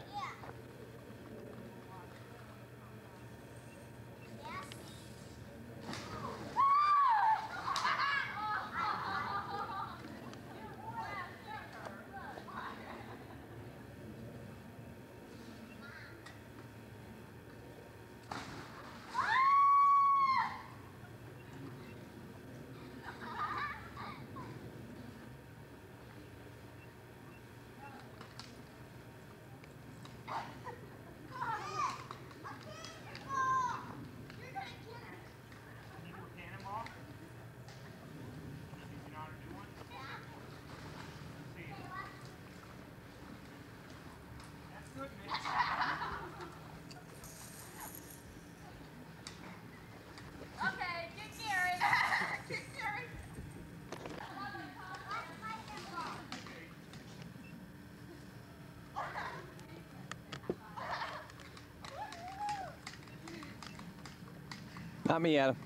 Not me, Adam.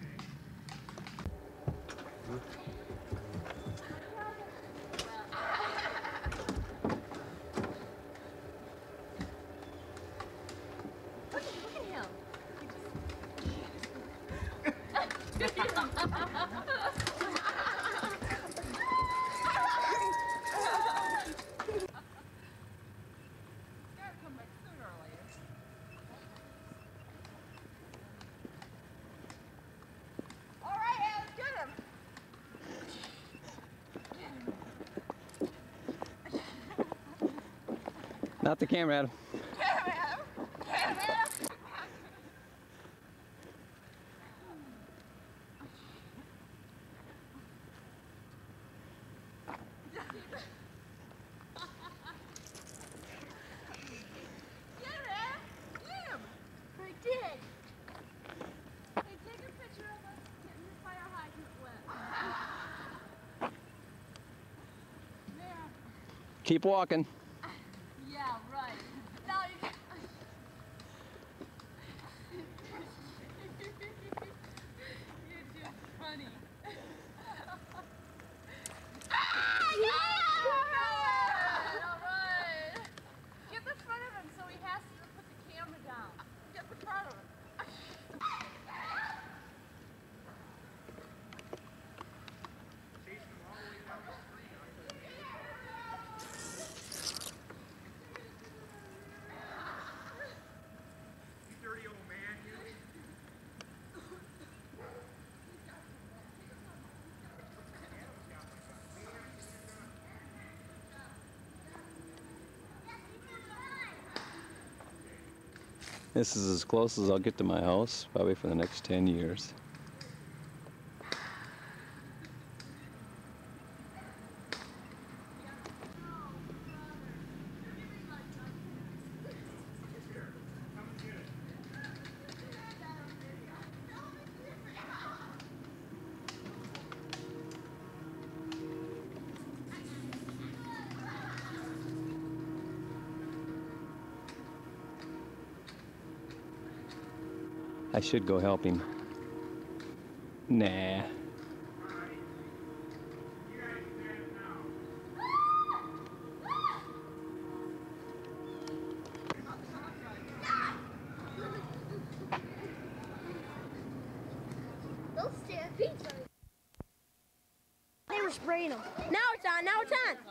Not the camera, Adam. Keep walking. Yeah, right. Now you can... You're too funny. Alright. Get the front of him so he has to put the camera down. Get the front of him. This is as close as I'll get to my house, probably for the next 10 years. I should go help him. Nah. Those stampedes are... They were spraying them. Now it's on, now it's on.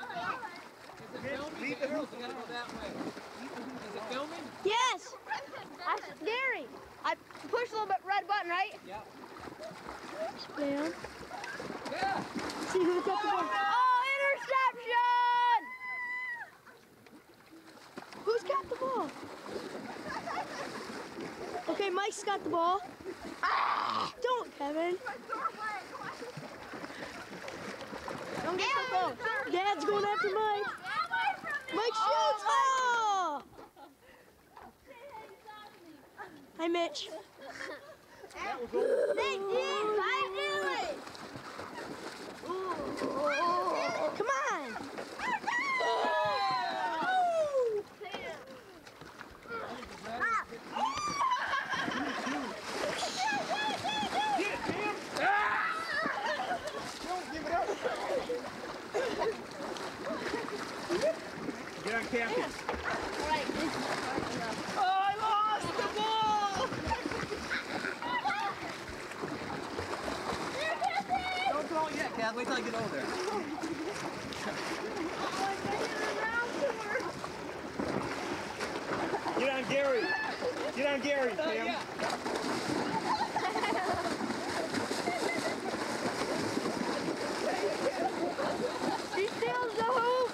Yes! That's scary. I push a little bit red button, right? Yep. Spam. Yeah. See who's got the ball. Oh, interception! Who's got the ball? Okay, Mike's got the ball. Ah! Don't, Kevin. Don't get the ball. Dad's going after Mike. Mike shoots. Oh! Hi, Mitch. They did. I knew it. Come on. Get on captain. Oh, I lost the ball. Don't throw it yet, Kath. Wait till I get over there. Get on Gary. Get on Gary, Tim. Yeah. He steals the hoop.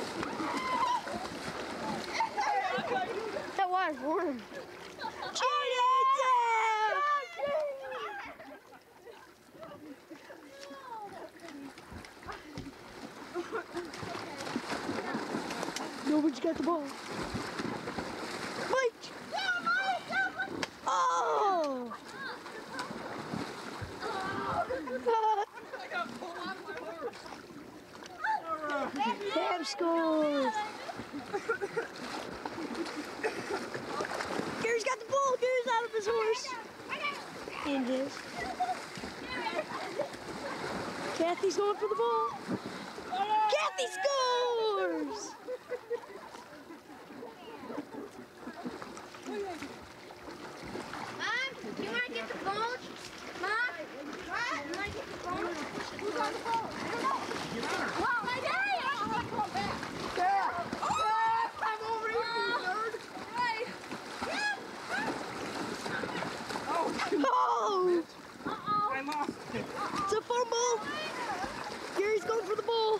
That water's warm. Nobody's got the ball. Mike! Oh! Cam scores! Gary's got the ball! Gary's out of his horse! In his. Kathy's going for the ball! Kathy scores! Mom, you want to get the phone? Mom? What? You want to get the phone? Who's on the phone? I don't know. Well, my daddy! I'm going to call back. Dad! Oh! I'm over here, you nerd. Right. Oh! Uh-oh. I lost it. It's a fumble! Gary's going for the ball.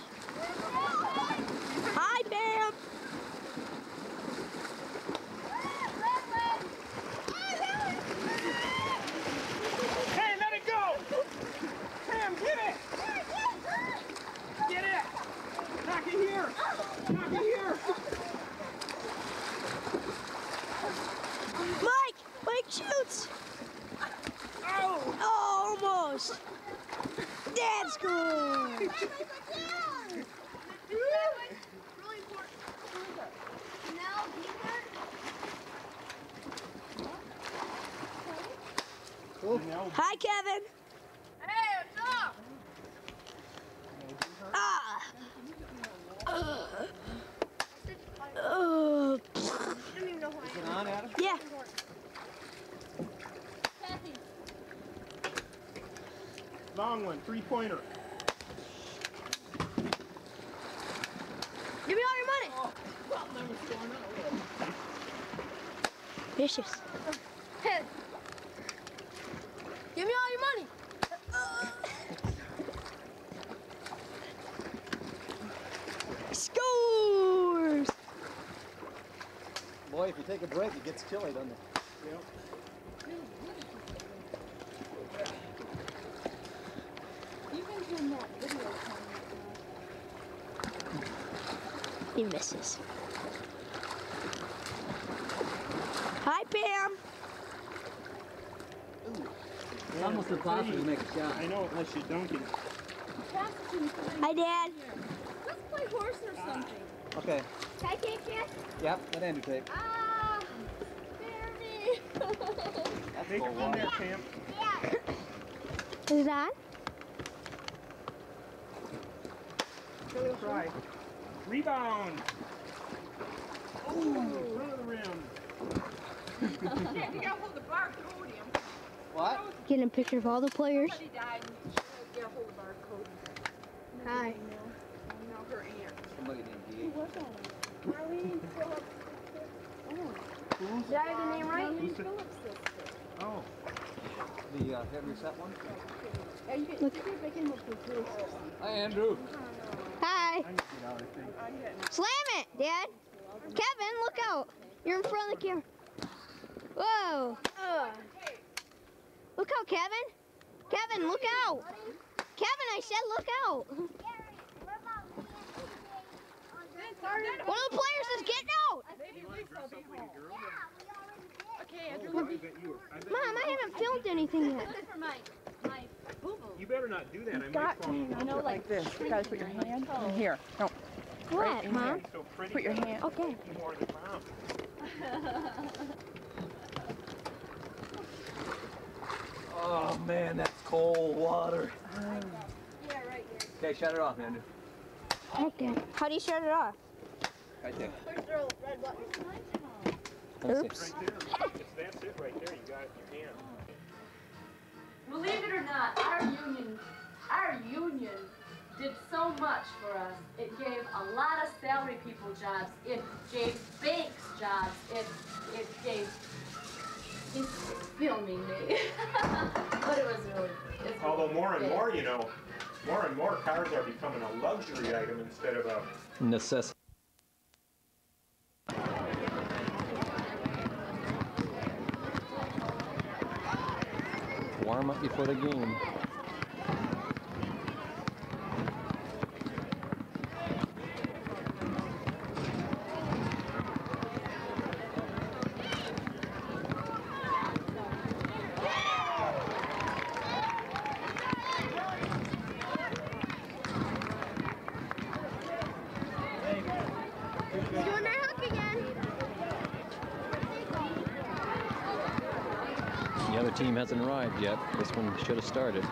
Hi, Bam! Hey, let it go! Sam, get it! Get it! Knock it here! Knock it here! Mike shoots! Oh! Oh, almost! Dad scores! Hi, Kevin. Hey, what's up? Ah. Is it on, Adam? Yeah. Long one, 3-pointer. Give me all your money. Vicious. Hey. Give me all your money. Scores! Boy, if you take a break, it gets chilly, doesn't it? Yep. He misses. Hi, Pam. It's almost impossible to make a shot. I know, unless you dunk it. Hi, Dad. Let's play horse or something. Okay. Can I take this? Yep, let Andrew take. Ah, spare me. That's Take cool. it from there, Pam. Is it on? Try. Rebound. Ooh, in front of the rim. You gotta hold the barcode him. What? Getting a picture of all the players. Somebody died and you gotta hold the barcode. Hi. No, her aunt. Somebody named D. Marlene Phillips. Did I have the name right? Who's the- Oh. The head reset one? Look. Hi, Andrew. Hi. I can get out, I think. Slam it, Dad. Kevin, look out. You're in front of the camera. Whoa. Look out, Kevin. Kevin, look out. Kevin, I said look out. One of the players is getting out. Okay, Andrew. Mom, I haven't filmed anything yet. You better not do that. I might fall in love with Like this. You gotta put your hand in here. No. What, Mom? it. So pretty. Put your hand. Okay. More than Mom. Oh man, that's cold water. Okay, shut it off, Andrew. Okay. How do you shut it off? Right there. Oops. Right there. That's it right there. You got it in your hand. Believe it or not, our union did so much for us. It gave a lot of salary people jobs. It gave banks jobs. It gave. He's filming me. But it was really. Although more and more, you know, more and more cars are becoming a luxury item instead of a Necessity. Warm up before the game. Doing their hook again. The other team hasn't arrived yet. This one should have started.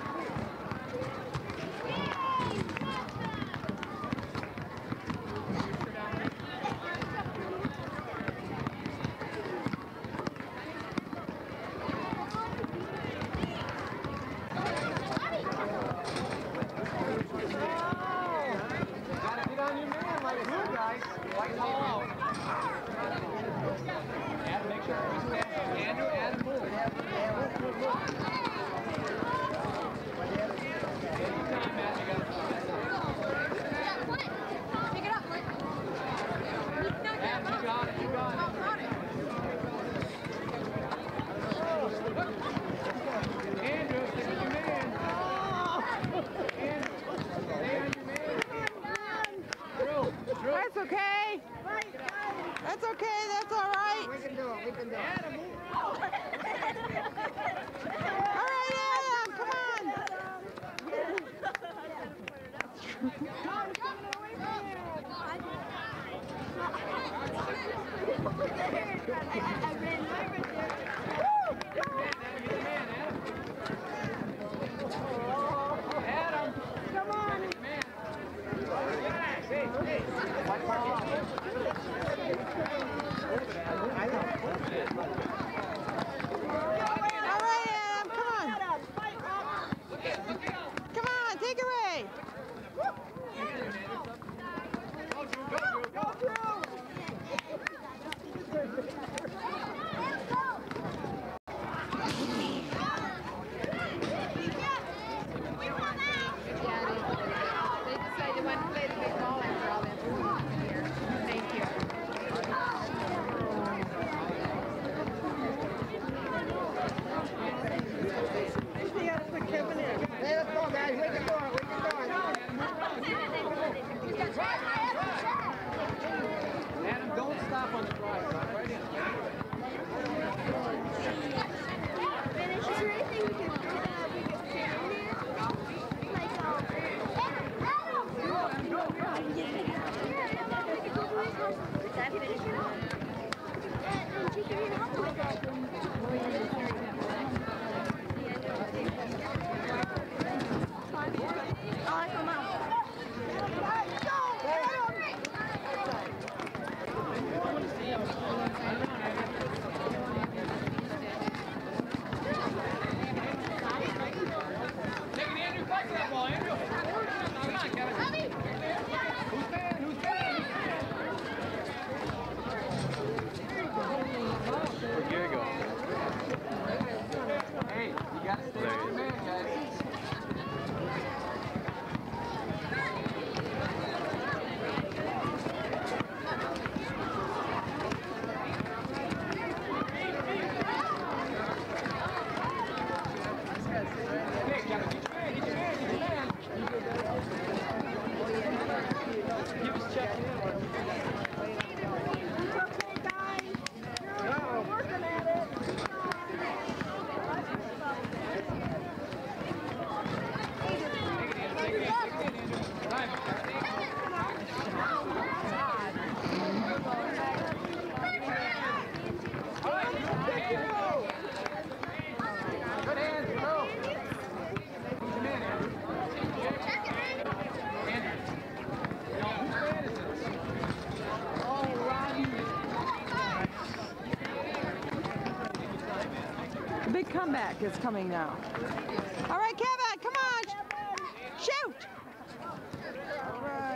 Big comeback is coming now. All right, Kevin, come on. Shoot. All right.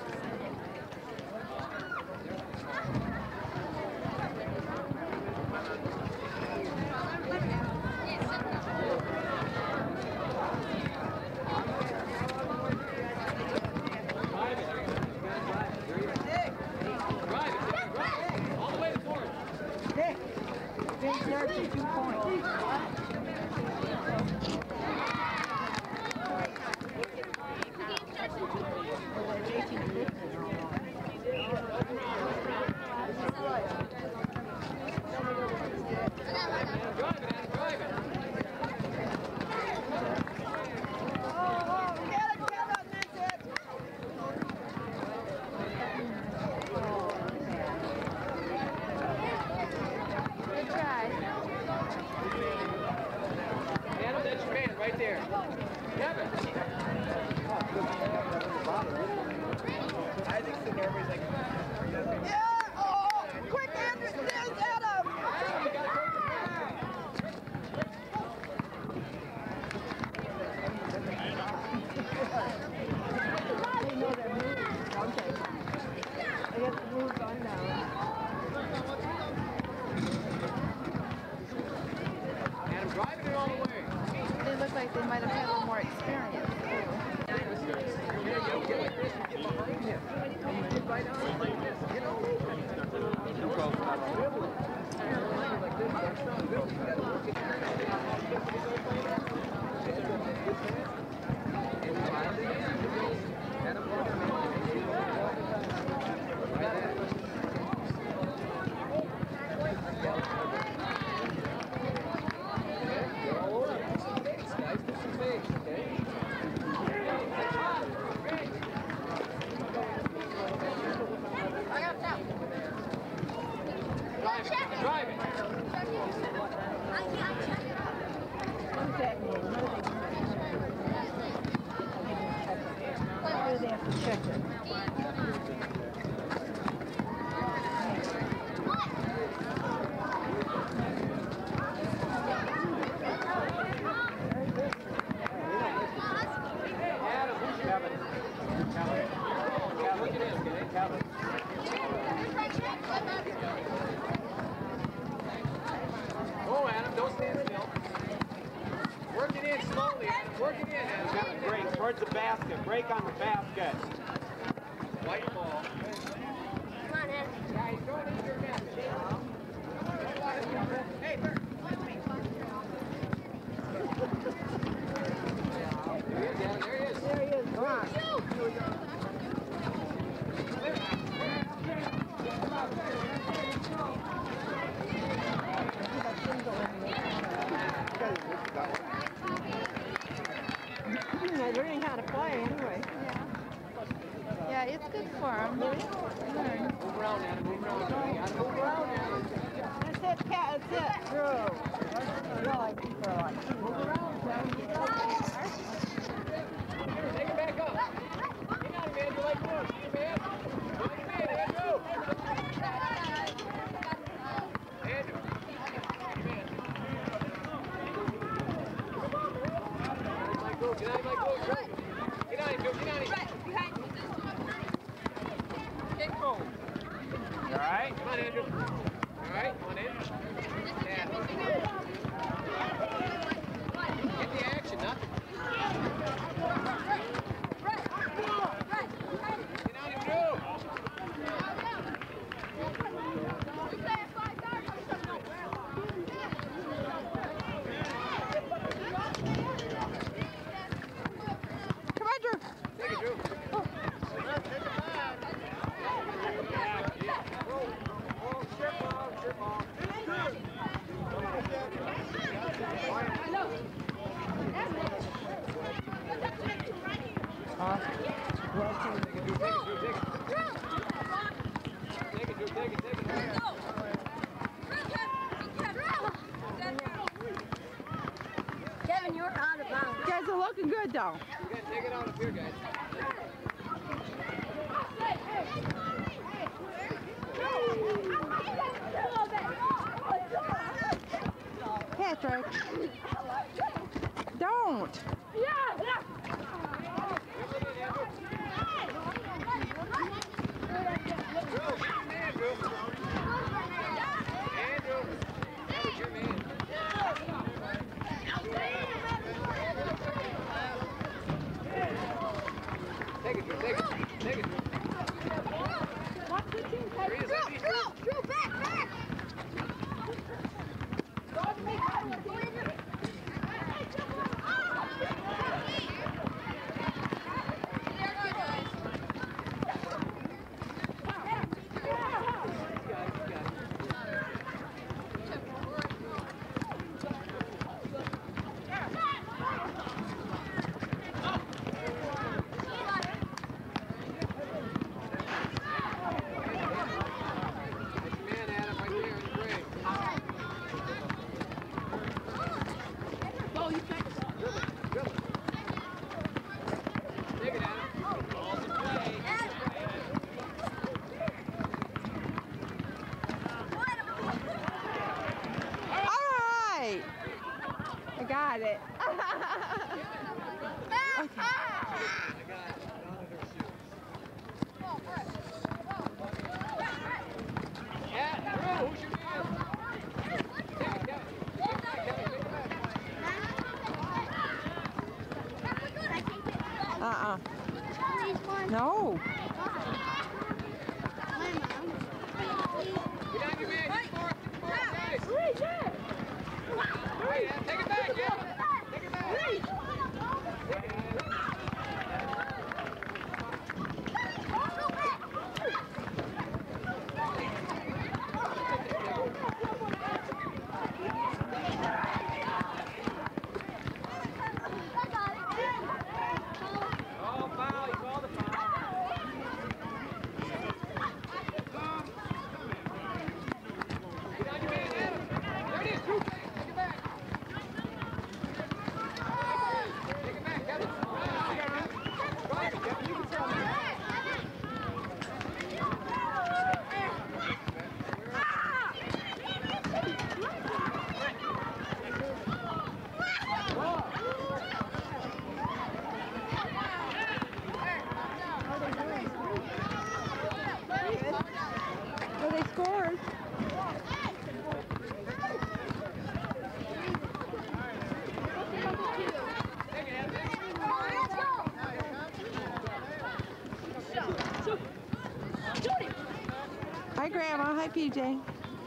Towards the basket. Break on the basket. White ball. Come on, Ed. Guys, go into your net. Hey, Bert. There he is. There he is. Come on. They're learning how to play anyway. Yeah, it's good for them. Learn. Move around, Anna. Move around. You gotta move around, Anna. That's it, Cat. That's it. True. No, I think they're like. Move around, take it back up. Get out of man. You like this. Get man. Like man, Andrew. Andrew. Get out of my goal. Get out of him. Get out of him. Kick goal. You all right? Come on, Andrew. All right, come on in. Yeah. Get the action, not the... Get out of Drew. Take it, Drew. Kevin, you're out of bounds. You guys are looking good, though. You gotta take it out up here, guys. Patrick. Don't. Got it. No. Take it back, yeah. Take it back. Oh, they scored. Hi, Grandma. Hi, PJ.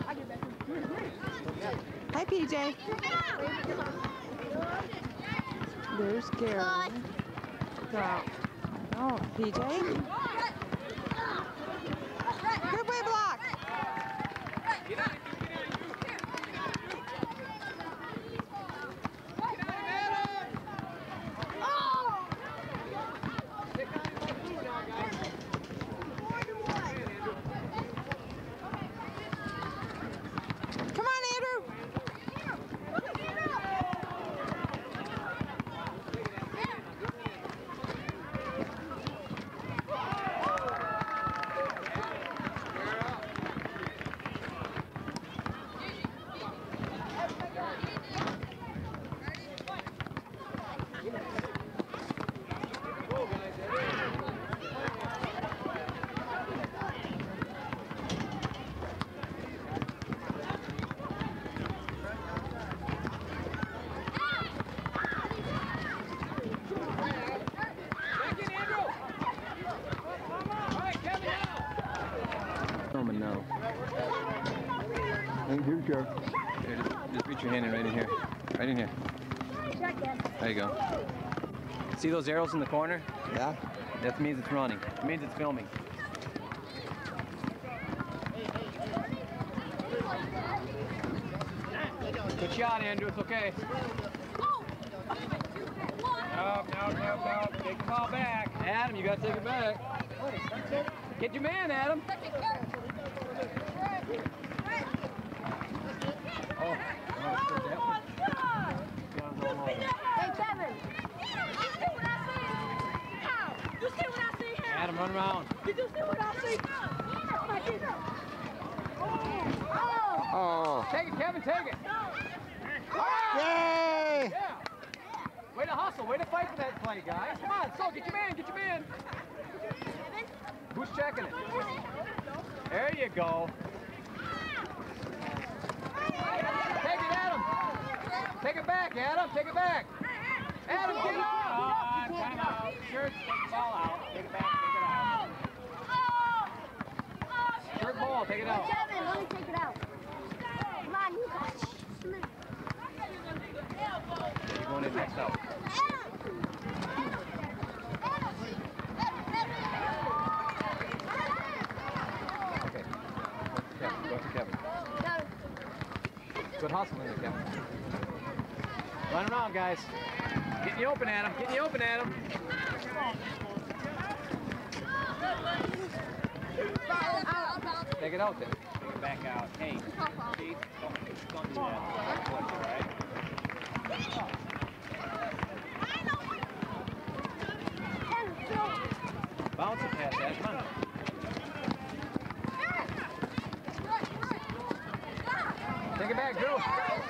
Hi, PJ. There's Gary. Oh, PJ. Good way block. Come on, Andrew. Now. Thank you, sir. Here, just reach your hand in right in here. Right in here. There you go. See those arrows in the corner? Yeah. That means it's running. It means it's filming. Good shot, Andrew. It's okay. No. Take the ball back. Adam, you got to take it back. Get your man, Adam. Oh, Hey, Kevin. You see what I see here? Adam, run around. Did you see what I see? Oh. Take it, Kevin, take it. Oh. wait for that play, guys. Come on, so get your man, get your man. Who's checking it? There you go. Take it, Adam. Take it back, Adam. Take it back. Adam, get it off. Time out. Shirt, take the ball out. Take it back, take it out. Shirt ball, take it out. Kevin, let me take it out. Come on, you guys. You're going in next out. Okay. Kevin, go to Kevin. Good hustling there, Kevin. Run around, guys. Getting you open, Adam. Getting you open, Adam. Take it out there. Take it back out. Hey, Chief, don't do that. All right? Bounce it past that. Come on. Take it back, Drew.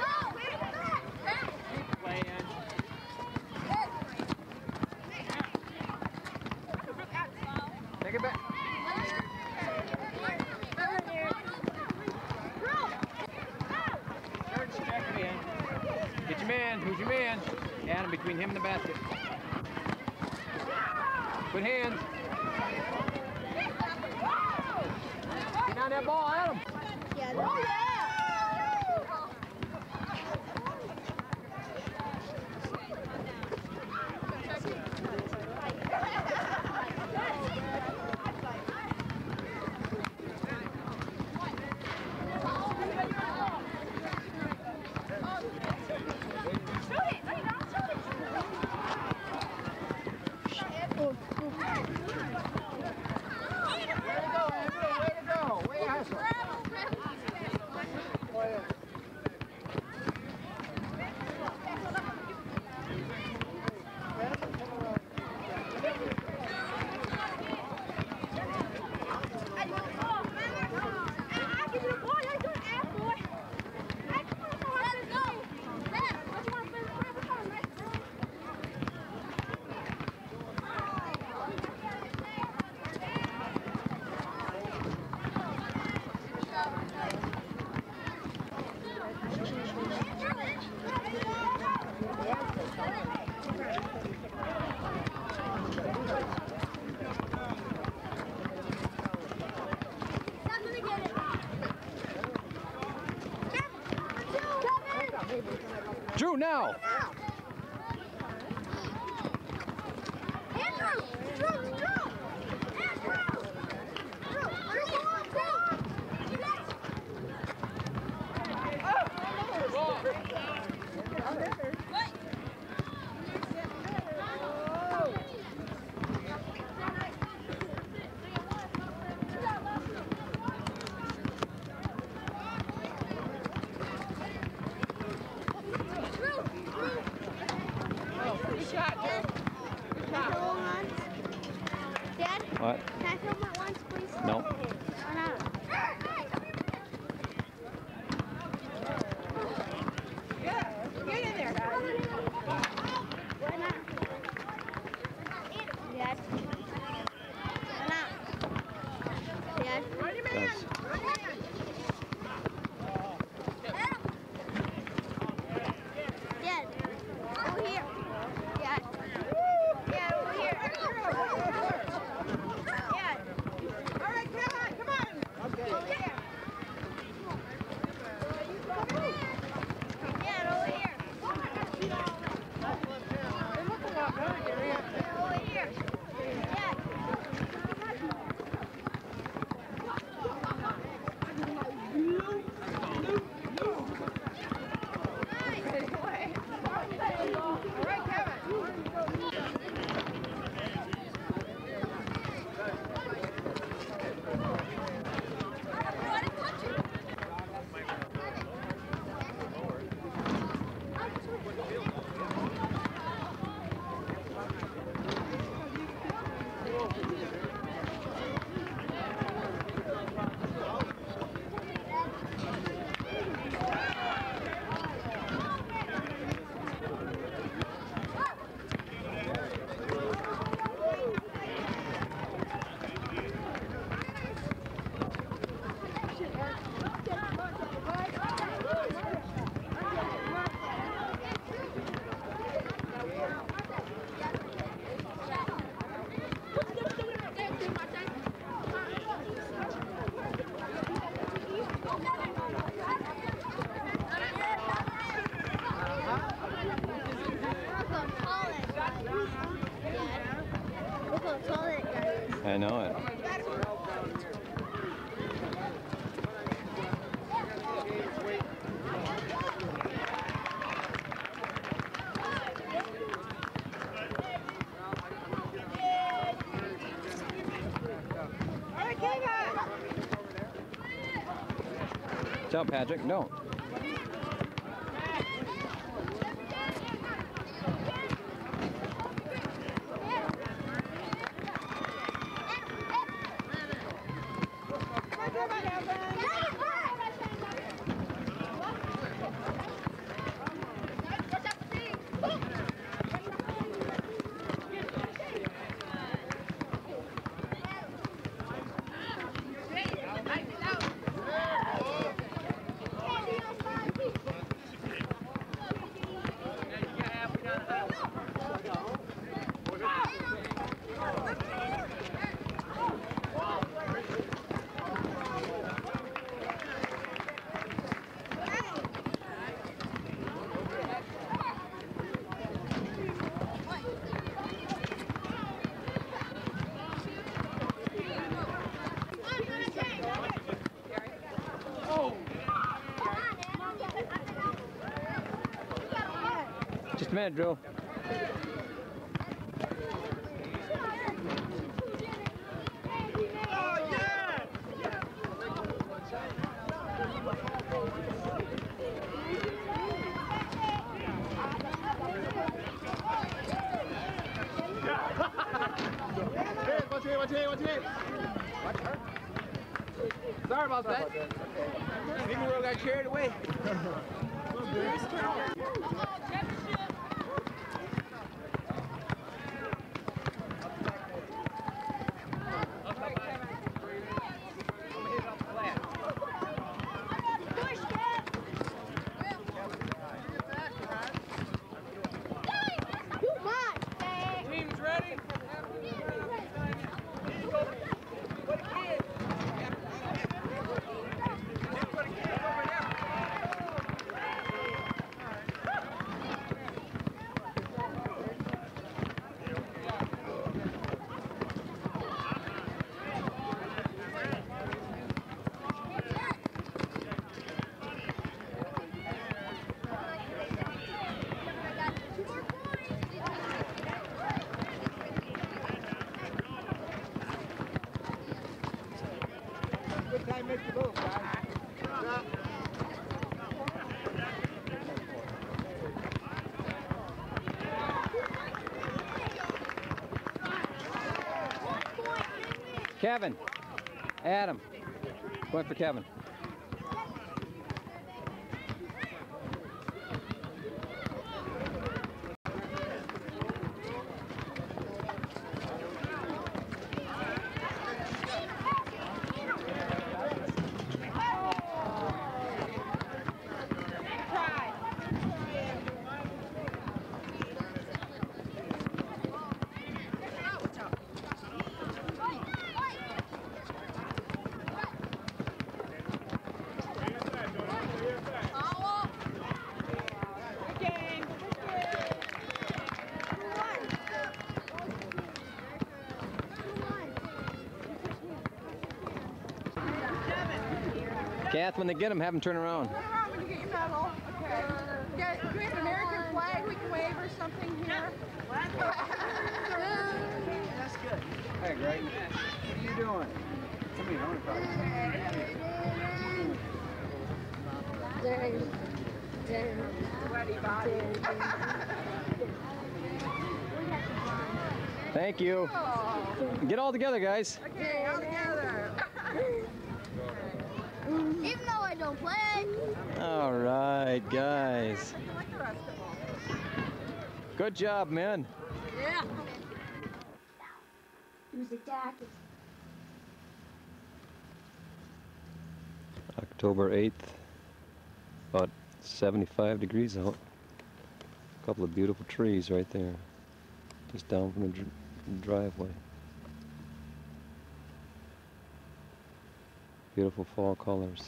Keep playing. Take it back. Get your man. Who's your man? Adam, between him and the basket. Good hands. Get on that ball, Adam. Drew, now! I know it. Watch out, Patrick. No. Just a minute, Drew. Sorry about that. Maybe we got carried away. Good time, make the move, guys. Kevin. Adam. Point for Kevin. Kath, when they get them, have them turn around. Turn around when you get your medal. Okay. Do we have an American flag we can wave or something here? That's good. Hey, Greg. What are you doing? Come here, I want to talk Thank you. Get all together, guys. Okay, all together. Even though I don't play. All right, guys. Good job, men. Yeah. Use attack. October 8th, about 75 degrees out. A couple of beautiful trees right there, just down from the driveway. Beautiful fall colors.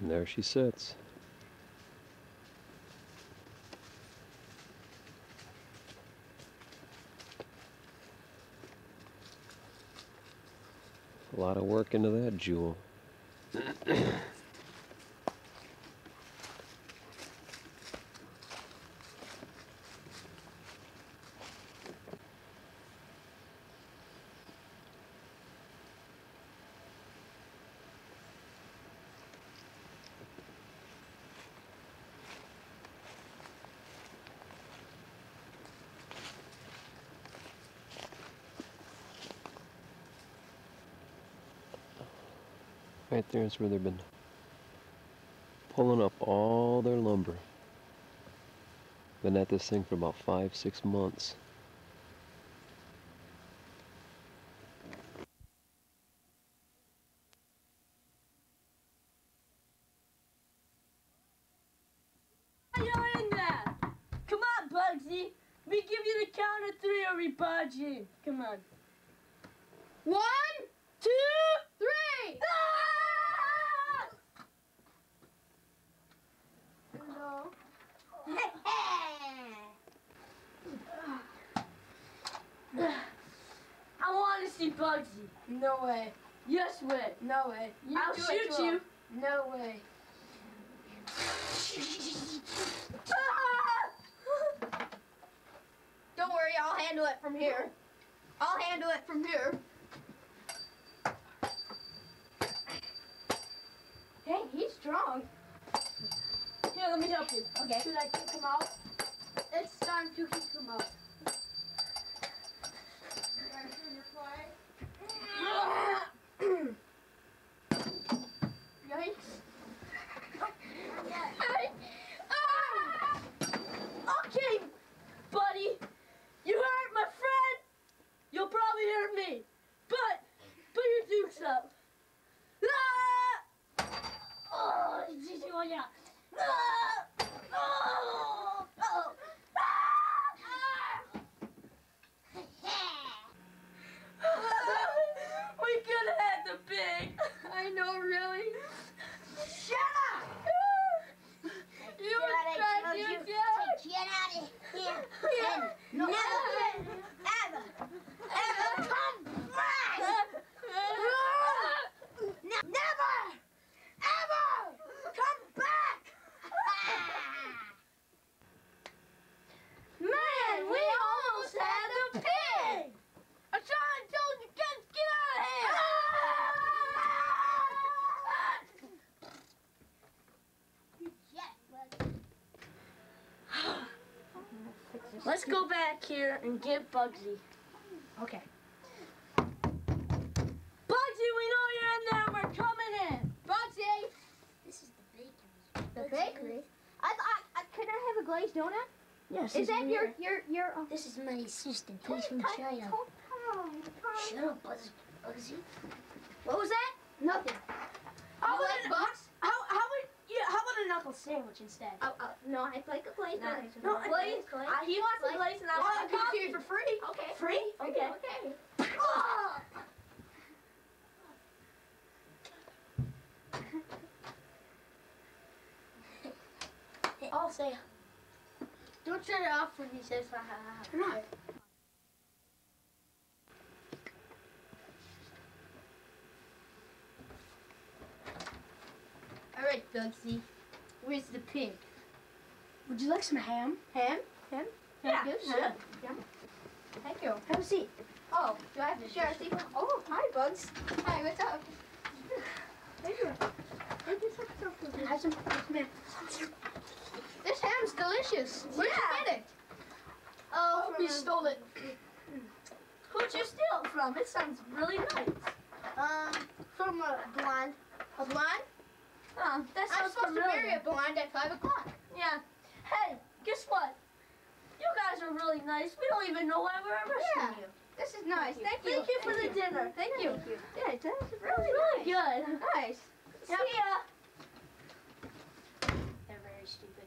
And there she sits. A lot of work into that jewel. Right there is where they've been pulling up all their lumber. Been at this thing for about 5-6 months. You're in there! Come on, Bugsy! We give you the count of 3 or we barge you. Come on. 1, 2, 3! Hello. I want to see Bugsy. No way. Yes way. No way. I'll do it shoot to you. him. No way. Don't worry, I'll handle it from here. I'll handle it from here. Hey, he's strong. Here, let me help you. Okay. Should I kick him out? It's time to kick him out. Yikes. Okay, buddy. You hurt my friend. You'll probably hurt me. But put your dukes up. Oh, yeah. We could have had the pig. I know, really. Shut up! You Get were trying to out of here. And never, ever come back! Never, ever come back! Man, we almost had the pig. I tried and told you kids, get out of here. Let's go back here and get Bugsy. Okay. Bugsy, we know you're in there. We're coming in. Bugsy! This is the bakery. The bakery? Can I have a glazed donut? Yes. Is that your This is my assistant. He's from China. Shut up, Bugsy. What was that? Nothing. How You about like an- bugs? How about a knuckle sandwich instead? No, I'd like a glazed donut. No, Glazed, he wants a glaze and I I'll want give it to coffee. you for free. Okay. Free? Okay. Okay. I'll say. Don't shut it off when he says ha ha ha. Turn on. All right, Bugsy. Where's the pig? Would you like some ham? Ham? Ham? Yeah, Good. sure. Ham? Yeah. Thank you. Have a seat. Oh, do I have to share a seat? Oh, hi, Bugs. Hi, what's up? Have some ham. This ham's delicious. Where'd you get it? Oh, we stole it. Who'd you steal it from? It sounds really nice. From a blonde. A blonde? That I'm sounds supposed to familiar. marry a blonde at 5 o'clock. Yeah. Hey, guess what? You guys are really nice. We don't even know why we're arresting you. This is nice. Thank you. Thank you for the dinner. Thank you. Yeah, it was really Really nice. good. Nice. See ya. They're very stupid.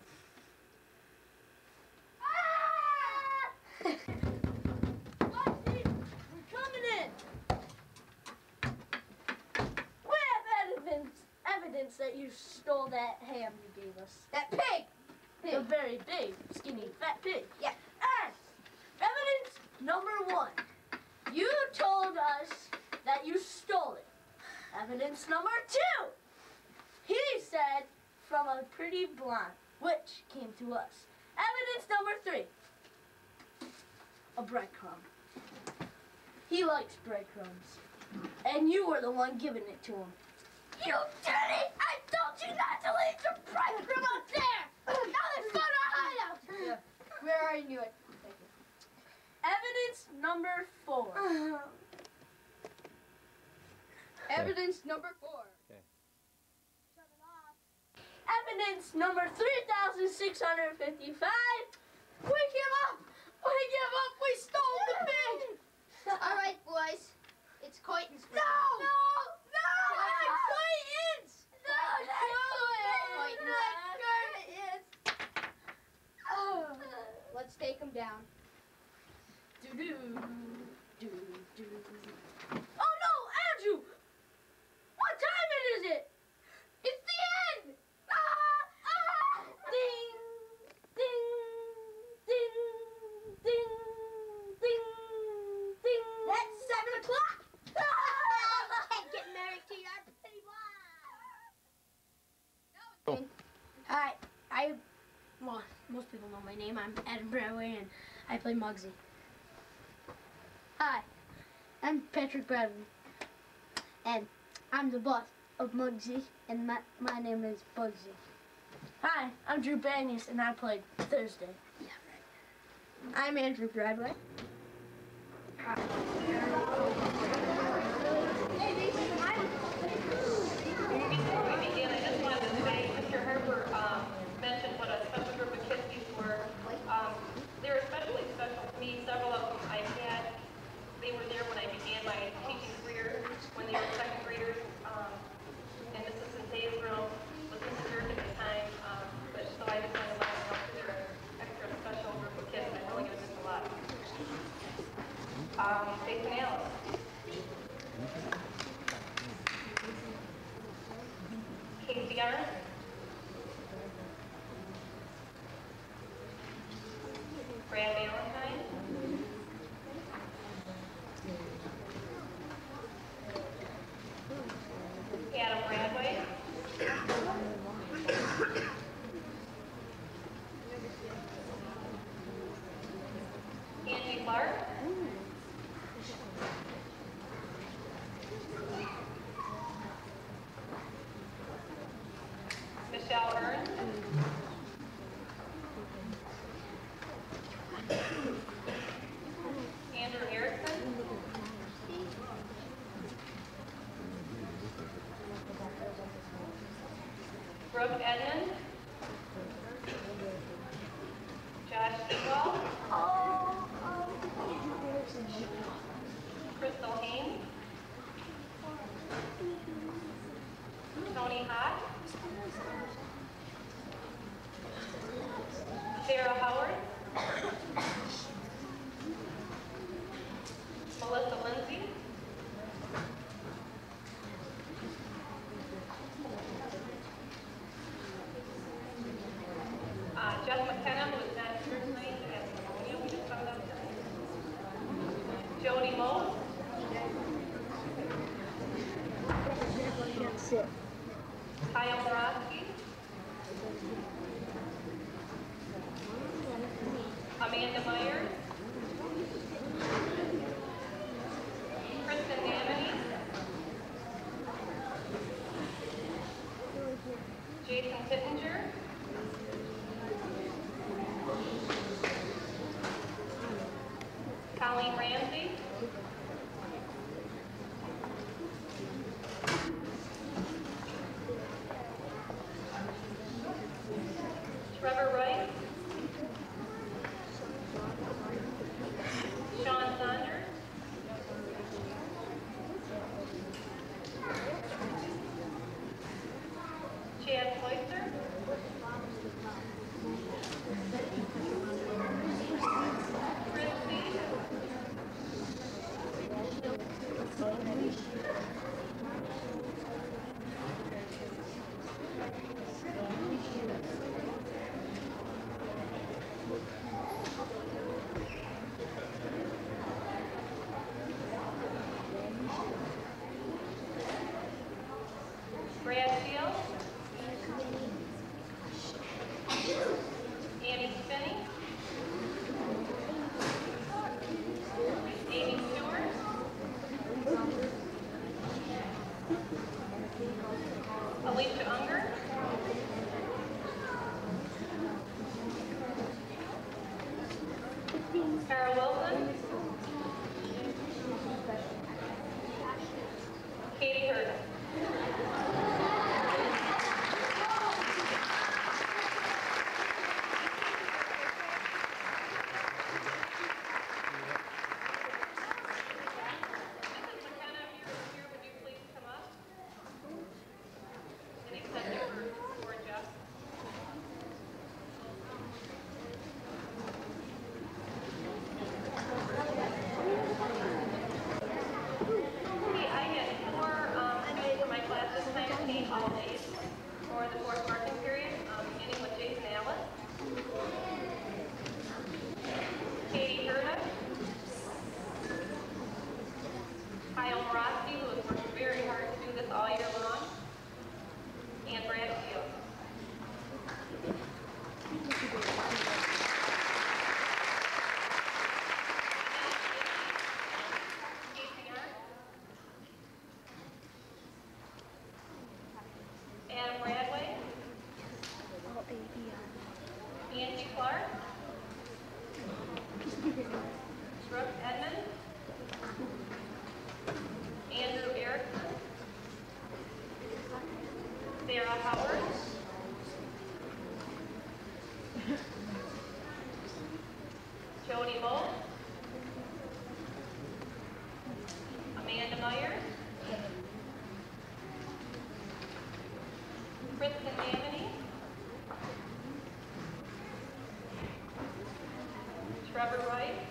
Bugsy, we're coming in. We have evidence that you stole that ham you gave us. That pig! The very big, skinny, fat pig. Yeah. And evidence number 1. You told us that you stole it. Evidence number 2. He said from a pretty blonde, which came to us. Evidence number 3. A breadcrumb. He likes breadcrumbs. And you were the one giving it to him. You did it! I told you not to leave the breadcrumb out there! Now they found our hideout! Yeah. We already knew it. Thank you. Evidence number 4. Evidence number 4. Okay. Evidence number 3,655. We give up! We give up! We stole the pig! All right, boys. It's Coyton's. No! No! No! Not Clayton's! No! Let's take him down. Do-do. Do-do. Oh no! Andrew! What time is it? It's the end! Ding! Ding! Ding! Ding! Ding! Ding! That's 7 o'clock. Get married to your pretty wife. Hi, well, most people know my name. I'm Adam Bradway, and I play Muggsy. Hi, I'm Patrick Bradley, and I'm the boss of Muggsy, and my name is Bugsy. Hi, I'm Drew Banias, and I played Thursday. Yeah, right. I'm Andrew Bradway. Before we begin, I just wanted to say, Mr. Harper mentioned what a special group of kids these were. They're especially special to me. Several of them I've had. They were there when I began my teaching career, when they were second graders. And Mrs. Cente's room was Mrs. Dirk at the time. But so I just wanted to let them know that they're an extra special group of kids, and I'm really going to miss a lot. Jason Alice. Casey Arndt. Brad Valentine. Adam Bradway. Angie Clark. Michelle Ernst. Andrew Erickson. Brooke Edmond. Josh Sewell. Crystal Haynes. Tony Hott. Sarah Howard. Melissa Lindsay. Jeff McKenna, who is not here tonight, he has pneumonia, we just found out tonight. Jody Moe. Kyle Borowski. Amanda Myers. Kristen Damany. Jason Pittenger. Colleen Ramsey. Trevor Wright. Sean Saunders. Chad Cloyster. Chris Lee. Florida. Kyle Morosky, who has worked very hard to do this all year long. And Brad Field. Adam Bradway. Angie Clark. Brooke Edmond. Andrew Erickson. Sarah Howard. Jody Bolt. Amanda Myers. Kristen Yamini. Trevor Wright.